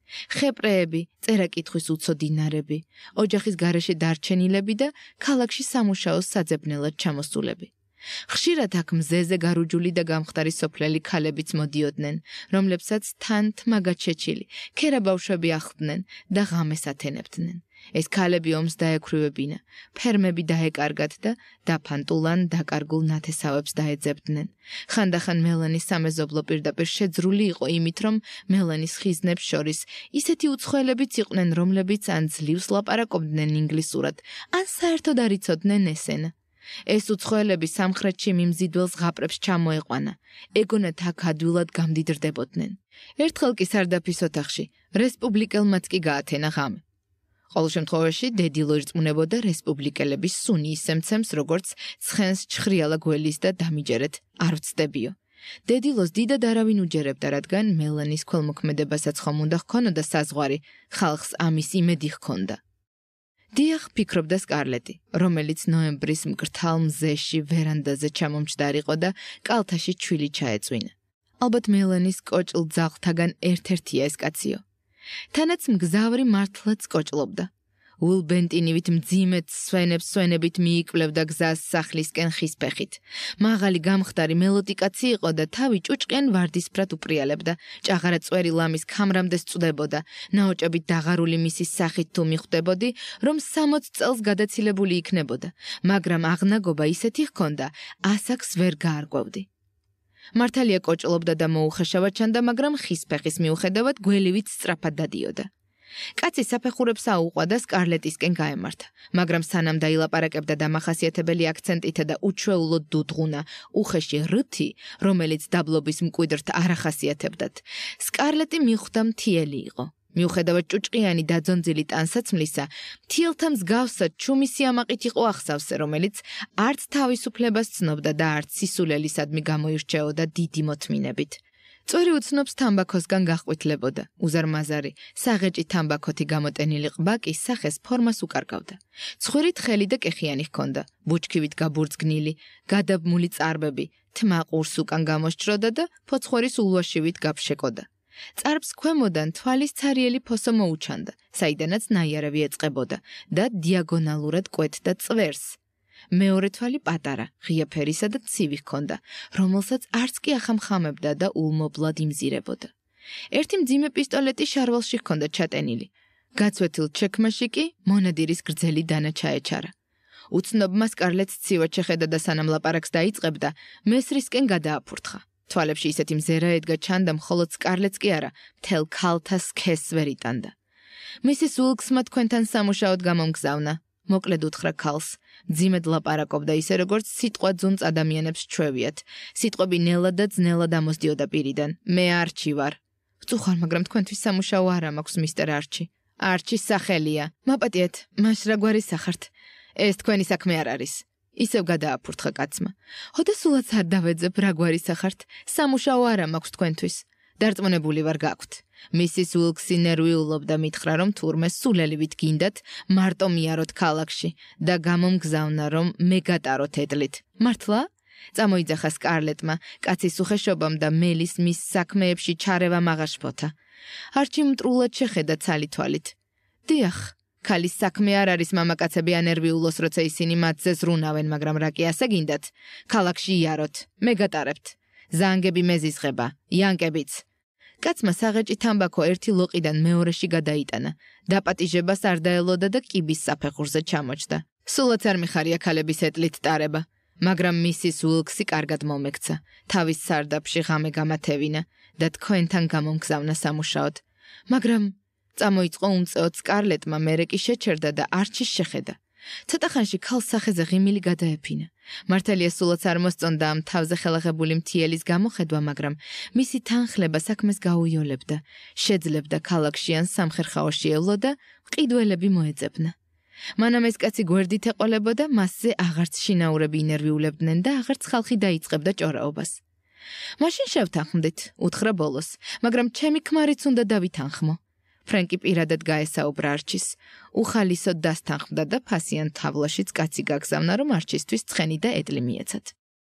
ხეპრეები, წერა-კითხვის უცოდინარები, ოჯახის გარეშე დარჩენილები და ქალაქში სამუშაოს საძებნელად ჩამოსულები. ხშირად აქ მზეზე გარუჯული და გამხდარი სოფლელი ქალებიც მოდიოდნენ, რომლებსაც თან თმაგად შეჭილი, ქერა ბავშვები ახლდნენ და ღამეს ათენებდნენ. ეს ქალები ომს დაექვრივებინა, ფერმები დაეკარგათ და დაფანტულან დაკარგულ ნათესავებს დაეძებდნენ. ხანდახან მელანის სამეზობლო პირდაპირ შეძრული იყო იმით, რომ მელანის ხიზნებს შორის ისეთი უცხოელებიც იყვნენ, რომლებიც ან ძლივს ლაპარაკობდნენ ინგლისურად, ან საერთოდ არ იცოდნენ ესენა. ეს უცხოელები სამხრეთში მიმზიდველ ზღაპრებს ჩამოეყვანა, ეგონათ აქ ადვილად გამდიდრდებოდნენ. ერთხელ კი სარდაფის ოთახში რესპუბლიკელმაც კი გაათენა ღამე. ყოველ შემთხვევაში დედილო ირწმუნებოდა რესპუბლიკელების სუნი ისემცემს, როგორც ცხენს ჩხრიალა გველის და დამიჯერეთ არ ვცდებიო. დედილოს დიდად არავინ უჯერებდა, რადგან მელანის ქველმოქმედებასაც ხომ უნდა ჰქონოდა საზღვარი, ხალხს ამის იმედი ჰქონდა. დიახ, ფიქრობდა სკარლეტი, რომელიც ნოემბრის მკრთალ მზეში ვერანდაზე ჩამომჯდარიყო და კალთაში ჩვილი ჩაეწვინა. ალბათ მელანის კოჭლ ძაღლთაგან ერთ-ერთია ეს კაციო. თანაც მგზავრი მართლაც კოჭლობდა. ულბენტინივით მძიმედ სვენებით მიიკვლევდა გზას სახლისკენ ხის ფეხით. მაღალი გამხდარი მელოდი კაცი იყო და თავი ჭუჭყიან ვარდისფრად უპრიალებდა, ჭაღარა წვერი ლამის ქამრამდე სწვდებოდა, ნაოჭებით დაღარული მისის სახით თუ მიხვდებოდი, რომ 60 წელს გადაცილებული იქნებოდა, მაგრამ აღნაგობა ისეთი ჰქონდა, ასაკს ვერ გაარკვევდი. მართალია კოჭლობდა და მოუხეშავა ჩანდა, მაგრამ ხის ფეხის მიუხედავად გველივით სწრაფად დადიოდა. კაცი საფეხურებს აუყვა და სკარლეტისკენ გაემართა, მაგრამ სანამ დაილაპარაკებდა დამახასიათებელი აქცენტითა და უჩვეულოდ დუდღუნა უხეში რთი, რომელიც დაბლობის მკვიდრთ არ ახასიათებდათ, სკარლეტი მიხვდა მთიელი იყო. მიუხედავად ჭუჭყიანი დაძონძილი ტანსაცმლისა, მთიელთა მსგავსად ჩუმი სიამაყით იყო ახსავსე, რომელიც არც თავისუფლებას ცნობდა და არც სისულელისადმი გამოირჩეოდა დიდი მოთმინებით. წვერი უცნობს თამბაქოსგან გაჰყვითლებოდა, უზარმაზარი, საღეჭი თამბაქოთი გამოტენილი ყბა კი სახეს ფორმას უკარგავდა. ცხვირით ხელი და კეხიანი ჰქონდა, ბუჩქივით გაბურძგნილი, გადაბმული წარბები, თმა ყურს უკან გამოსჭროდა და ფოცხვერის ულვაშივით გაფშეკოდა. წარბს ქვემოდან თვალის ცარიელი ფოსო მოუჩანდა, საიდანაც ნაიარავი ეწყებოდა და დიაგონალურად კვეთდა წვერს. მეორე თვალი პატარა, ღია ფერისა და ცივი ჰქონდა, რომელსაც არც კი ახამხამებდა და ულმობლად იმზირებოდა. ერთი მძიმე პისტოლეტი შარვალში ჰქონდა ჩატენილი. გაცვეთილ ჩექმაში კი მონადირის გრძელი დანა ჩაეჩარა. უცნობმა სკარლეტს ცივად შეხედა და სანამ ლაპარაკს დაიწყებდა, მესრისკენ გადააფურთხა. თვალებში ისეთი მზერა ედგა ჩანდა, მხოლოდ სკარლეტს კი არა, მთელ ქალთა სქესს ვერ იტანდა. მისის ულქსმა თქვენთან სამუშაოდ გამომგზავნა. მოკლედ უთხრა ქალს, მძიმედ ლაპარაკობდა ისე, როგორც სიტყვა ძუნწ ადამიანებს ჩვევიათ. სიტყვები ნელად და ძნელად ამოსდიოდა პირიდან. მე არჩი ვარ. ვწუხარ, მაგრამ თქვენთვის სამუშაო არ მაქვს, მისტერ არჩი. არჩის სახელია. მაპატიეთ, მას რა გვარი სახართ? ეს თქვენი საქმე არ არის. ისევ გადააფურთხა კაცმა. ხოდა სულაც არ დავეძებ, რა გვარი სახართ? სამუშაო არ მაქვს თქვენთვის. დარწმუნებული ვარ გაქვთ. მისის ულქსი ნერვიულობდა, მითხრა, რომ თურმე სულელივით გინდათ, მარტო მიაროთ ქალაქში და გამომგზავნა, რომ მე გატაროთ ედლით. მართლა? წამოიძახა სკარლეტმა, კაცის უხეშობამ და მელის მის საქმეებში ჩარევა მაღაშფოთა. არჩი მტრულად შეხედა ცალი თვალით. დიახ, ქალის საქმე არ არის მამაკაცები ანერვიულოს, როცა ისინი მათზე ზრუნავენ, მაგრამ რა კი ასე გინდათ? ქალაქში იაროთ, მე გატარებთ. ზანგები მეზიზღება, იანკებიც. კაცმა საღეჭი თამბაქო ერთი ლოყიდან მეორეში გადაიტანა. დაპატიჟებას არ დაელოდა და კიბის საფეხურზე ჩამოჭდა. სულაც არ მიხარია ქალების ეტლით ტარება, მაგრამ მისის ულქსი კარგად მომექცა. თავის სარდაფში ღამე გამათევინა და თქვენთან გამომგზავნა სამუშაოდ. მაგრამ წამოიწყო უმწეოდ სკარლეტმა, მერე კი შეჩერდა და არჩის შეხედა. ცოტა ხანში ქალს სახეზე ღიმილი გადაეფინა. მართალია სულაც არ მოსწონდა ამ თავზე ხელაღებული მთიელის გამოხედვა, მაგრამ მისი თანხლება საქმეს გაუიოლებდა, შეძლებდა ქალაქში ან სამხერხაოში ევლოდა, მყიდველები მოეძებნა. მანამ ეს კაცი გვერდით ეყოლებოდა, მასზე აღარც შინაურები ინერვიულებდნენ და აღარც ხალხი დაიწყებდა ჭორაობას. მაშინ შევთანხმდით, უთხრა ბოლოს, მაგრამ ჩემი ქმარიც უნდა დავითანხმო. ფრენკი პირადად გაესაუბრა არჩის. უხალისოდ დასთანხმდა და ფასიან თავლაშიც კაცი გაგზავნა, რომ არჩისთვის ცხენი და ედლი მიეცათ.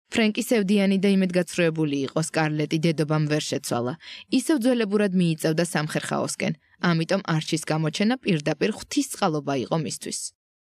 ფრენკი სევდიანი და იმედგაცრუებული იყო, სკარლეტი დედობამ ვერ შეცვალა. ისევ ძველებურად მიიწევდა სამხერხაოსკენ, ამიტომ არჩის გამოჩენა პირდაპირ ღვთისწყალობა იყო მისთვის.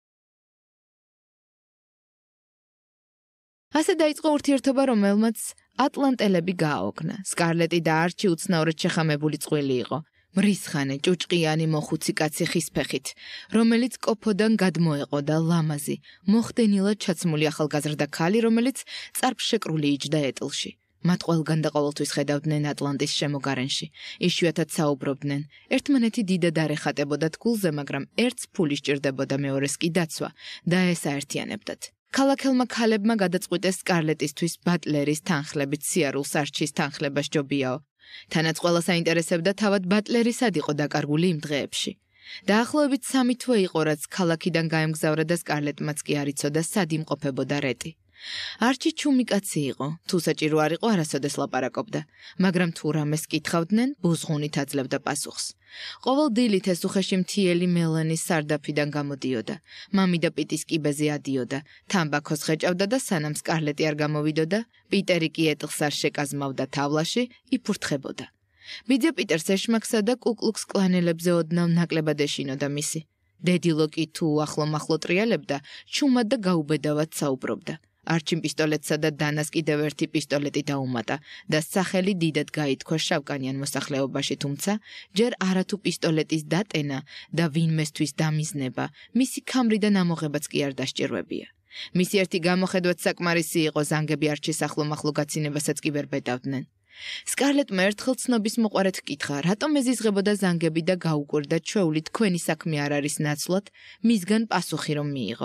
ასე დაიწყო ურთიერთობა, რომელმაც ატლანტელები გააოგნა. სკარლეტი და არჩი უცნაურად შეხამებული წყვილი იყო. მრისხანე, ჭუჭყიანი მოხუცი კაცი ხის ფეხით, რომელიც კოფოდან გადმოეყო და ლამაზი, მოხდენილად ჩაცმული ახალგაზრდა ქალი, რომელიც წარფშეკრული იჯდა ეტლში. მათ ყველგან და ყოველთვის ხედავდნენ ატლანტის შემოგარენში. იშვიათად საუბრობდნენ. ერთმანეთი დიდად არ ეხატებოდათ გულზე, მაგრამ ერთს ფული სჭირდებოდა, მეორეს კი დაცვა და ეს აერთიანებდათ. ქალაქელმა ქალებმა გადაწყვიტეს სკარლეტისთვის ბატლერის თანხლებით სიარულს არჩის თანხლება სჯობიაო. თანაც ყველას აინტერესებდა თავად ბატლერი სად იყო დაკარგული იმ დღეებში. დაახლოებით 3 თვე იყო, რაც ქალაქიდან გაემგზავრა და სკარლეტმაც კი არ იცოდა, სად იმყოფებოდა რეტი. არჩი ჩუმი კაცი იყო, თუ საჭირო არ იყო, არასოდეს ლაპარაკობდა, მაგრამ თუ რამეს კითხავდნენ, ბუზღუნით აძლევდა პასუხს. ყოველ დილით ეს უხეში მთიელი მელანის სარდაფიდან გამოდიოდა. მამი და პიტის კიბეზე ადიოდა, თამბაქოს ხეჭავდა და სანამ სკარლეტი არ გამოვიდოდა, პიტერი კი ეტლს არ შეკაზმავდა თავლაში, იფურთხებოდა. ბიძა პიტერს ეშმაკსა და კუკლუქს კლანელებზე ოდნავ ნაკლებად ეშინოდა მისი. დედილო კი თუ ახლო-მახლო ტრიალებდა, ჩუმად და გაუბედავად საუბრობდა. არჩიმ პისტოლეტსა და დანას კიდევ ერთი პისტოლეტი დაუმატა და სახელი დიდად გაითქვა შავკანიან მოსახლეობაში, თუმცა ჯერ არათუ პისტოლეტის დატენა და ვინმესთვის დამიზნება, მისი ქამრიდან ამოღებაც კი არ დასჭირვებია. მისი ერთი გამოხედვაც საკმარისი იყო, ზანგები არჩის ახლო-მახლო გაცინებასაც კი ვერ ბედავდნენ. სკარლეტმა ერთხელ ცნობის მოყარეთ კითხა, რატომ ეზიზღებოდა ზანგები და გაუკვირდა ჩვეული თქვენი საქმე არ არის ნაცვლად, მისგან პასუხი რომ მიიღო.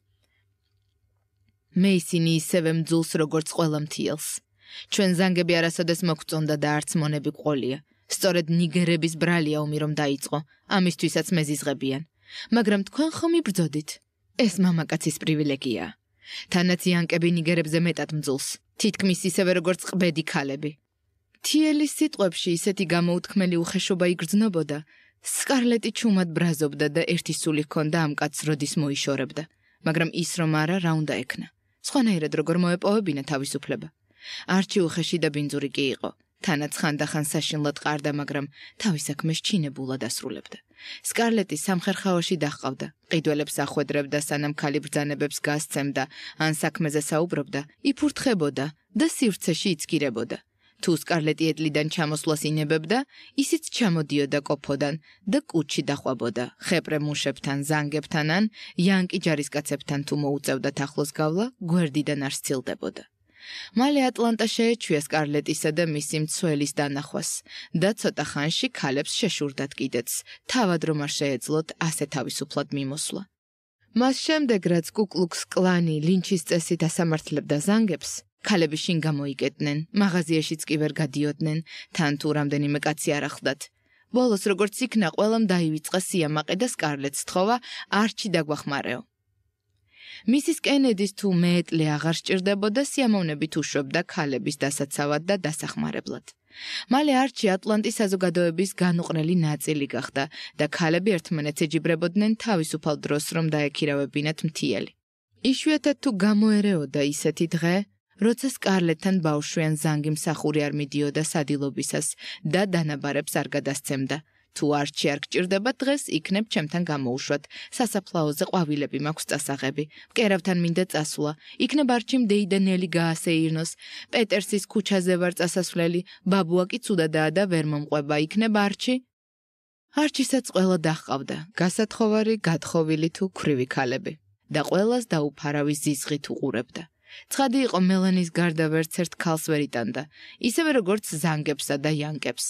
მე ისინი ისევე მძულს, როგორც ყველა მთიელს. ჩვენ ზანგები არასოდეს მოგწონდა და არც მონები ყოლია. სწორედ ნიგერების ბრალია ომი რომ დაიწყო, ამისთვისაც მეზიზღებიან. მაგრამ თქვენ ხომ იბრძოდით? ეს მამაკაცის პრივილეგიაა. თანაც იანკები ნიგერებზე მეტად მძულს, თითქმის ისევე როგორც ყბედი ქალები. მთიელის სიტყვებში ისეთი გამოუთქმელი უხეშობა იგრძნობოდა, სკარლეტი ჩუმად ბრაზობდა და ერთი სული ჰქონდა ამ კაცს როდის მოიშორებდა, მაგრამ ის რომ არა, რა უნდა ექნა. სხვანაირად როგორ მოეპოვებინა თავისუფლება. არჩი უხეში და ბინძური კი იყო, თანაც ხანდახან საშინლად ყარდა, მაგრამ თავის საქმეს ჩინებულად ასრულებდა. სკარლეტი სამხერხაოში დაჰყავდა, ყიდველებს ახვედრებდა, სანამ ქალი ბრძანებებს გასცემდა, ან საქმეზე საუბრობდა, იფურთხებოდა და სივრცეში იცქირებოდა. თუ სკარლეტი ეტლიდან ჩამოსვლას ინებებდა, ისიც ჩამოდიოდა კოფოდან და კუჩი დახვაბოდა, ხეპრე მუშებთან, ზანგებთან ან იანკი ჯარისკაცებთან თუ მოუწევდათ ახლოს გავლა, გვერდიდან არ სცილდებოდა. მალე ატლანტა შეეჩვია სკარლეტისა და მისი მცველის დანახვას და ცოტა ხანში ქალებს შეშურდათ კიდეც, თავად რომ არ შეეძლოთ ასე თავისუფლად მიმოსვლა. მას შემდეგ, რაც კუკლუქს კლანი ლინჩის წესით ასამართლებდა ზანგებს, ქალები შინ გამოიკეტნენ, მაღაზიაშიც კი ვერ გადიოდნენ, თან თუ რამდენიმე კაცი არ ახლდათ. ბოლოს როგორც იქნა, ყველამ დაივიწყა სიამაყე და სკარლეტს თხოვა არჩი დაგვახმარეო. მისის კენედის თუ მეეტლი აღარ სჭირდებოდა, სიამოვნებით უშვებდა ქალების დასაცავად და დასახმარებლად. მალე არჩი ატლანტის საზოგადოების განუყრელი ნაწილი გახდა და ქალები ერთმანეთს ეჯიბრებოდნენ თავისუფალ დროს, რომ დაექირავებინათ მთიელი. იშვიათად თუ გამოერეოდა ისეთი დღე, როცა სკარლეტთან ბავშვიან ზანგი მსახური არ მიდიოდა სადილობისას და დანაბარებს არ გადასცემდა. თუ არჩი არ გჭირდება დღეს, იქნებ ჩემთან გამოუშვათ, სასაფლაოზე ყვავილები მაქვს წასაღები, მკერავთან მინდა წასვლა, იქნებ არჩიმ დეიდანელი გაასეირნოს, პეერსის ქუჩაზე ვარ წასასვლელი, ბაბუა კი ცუდადაა და ვერ მომყვება, იქნებ არჩი? არჩისაც ყველა დაჰყავდა, გასათხოვარი, გათხოვილი თუ ქვრივი ქალები და ყველას დაუფარავი ზიზღით უყურებდა. ცხადი იყო მელანის გარდა ვერც ერთ ქალს ვერ იტანდა, ისევე როგორც ზანგებსა და იანკებს.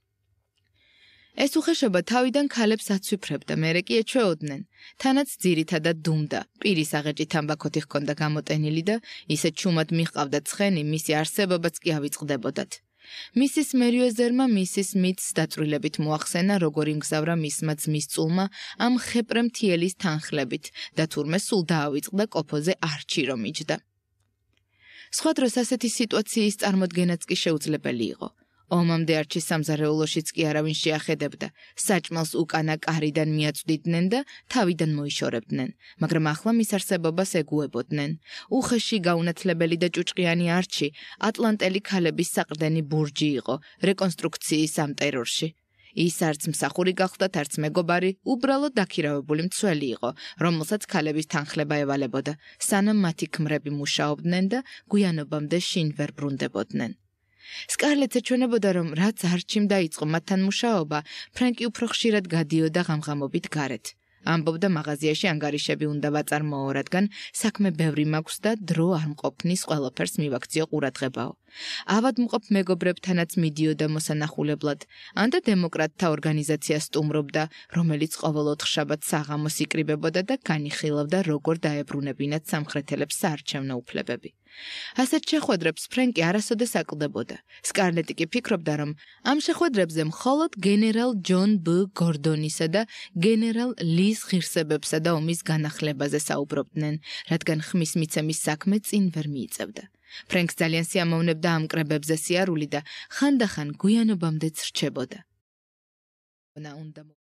ეს უხეშობა თავიდან ქალებს აცვიფრებდა, მერე კი ეჩვეოდნენ, თანაც ძირითადად დუმდა, პირის აღეჭი თამბაქოთი ჰქონდა გამოტენილი და ისე ჩუმად მიჰყავდა ცხენი, მისი არსებობაც კი ავიწყდებოდათ. მისის მერიოზერმა მისის მითს დაწვრილებით მოახსენა, როგორ იმგზავრა მისმა ძმის წულმა ამ ხეპრე მთიელის თანხლებით და თურმე სულ დაავიწყდა კოფოზე არჩი რომ იჯდა. სხვა დროს ასეთი სიტუაციის წარმოდგენაც კი შეუძლებელი იყო. ომამდე არჩის სამზარეულოშიც კი არავინ შეახედებდა. საჭმელს უკანა კარიდან მიაწვდიდნენ და თავიდან მოიშორებდნენ, მაგრამ ახლა მის არსებობას ეგუებოდნენ. უხეში გაუნათლებელი და ჭუჭყიანი არჩი ატლანტელი ქალების საყრდენი ბურჯი იყო რეკონსტრუქციის ამ ტერორში. ის არც მსახური გახლდათ, არც მეგობარი, უბრალოდ დაქირავებული მცველი იყო, რომელსაც ქალების თანხლება ევალებოდა, სანამ მათი ქმრები მუშაობდნენ და გვიანობამდე შინ ვერ ბრუნდებოდნენ. სკარლეტს ეჩვენებოდა, რომ რაც არჩიმ დაიწყო მათთან მუშაობა, ფრენკი უფრო ხშირად გადიოდა ღამღამობით გარეთ. ამბობდა მაღაზიაში ანგარიშები უნდა ვაწარმოო, რადგან საქმე ბევრი მაქვს და დრო არ მყოფნის ყველაფერს მივაქციო ყურადღებაო. ავადმყოფ მეგობრებთანაც მიდიოდა მოსანახულებლად, ან და დემოკრატთა ორგანიზაციას სტუმრობდა, რომელიც ყოველ ოთხშაბათს საღამოს იკრიბებოდა და განიხილავდა, როგორ დაებრუნებინათ სამხრეთელებს საარჩევნო უფლებები. ასეთ შეხვედრებს ფრენკი არასოდეს აკლდებოდა. სკარლეტი კი ფიქრობდა, რომ ამ შეხვედრებზე მხოლოდ გენერალ ჯონ ბ. გორდონისა და გენერალ ლის ღირსებებსა და ომის განახლებაზე საუბრობდნენ, რადგან ხმის მიცემის საქმე წინ ვერ მიიწევდა. ფრენკს ძალიან სიამოვნებდა ამ კრებებზე სიარული და ხანდახან გვიანობამდეც რჩებოდა.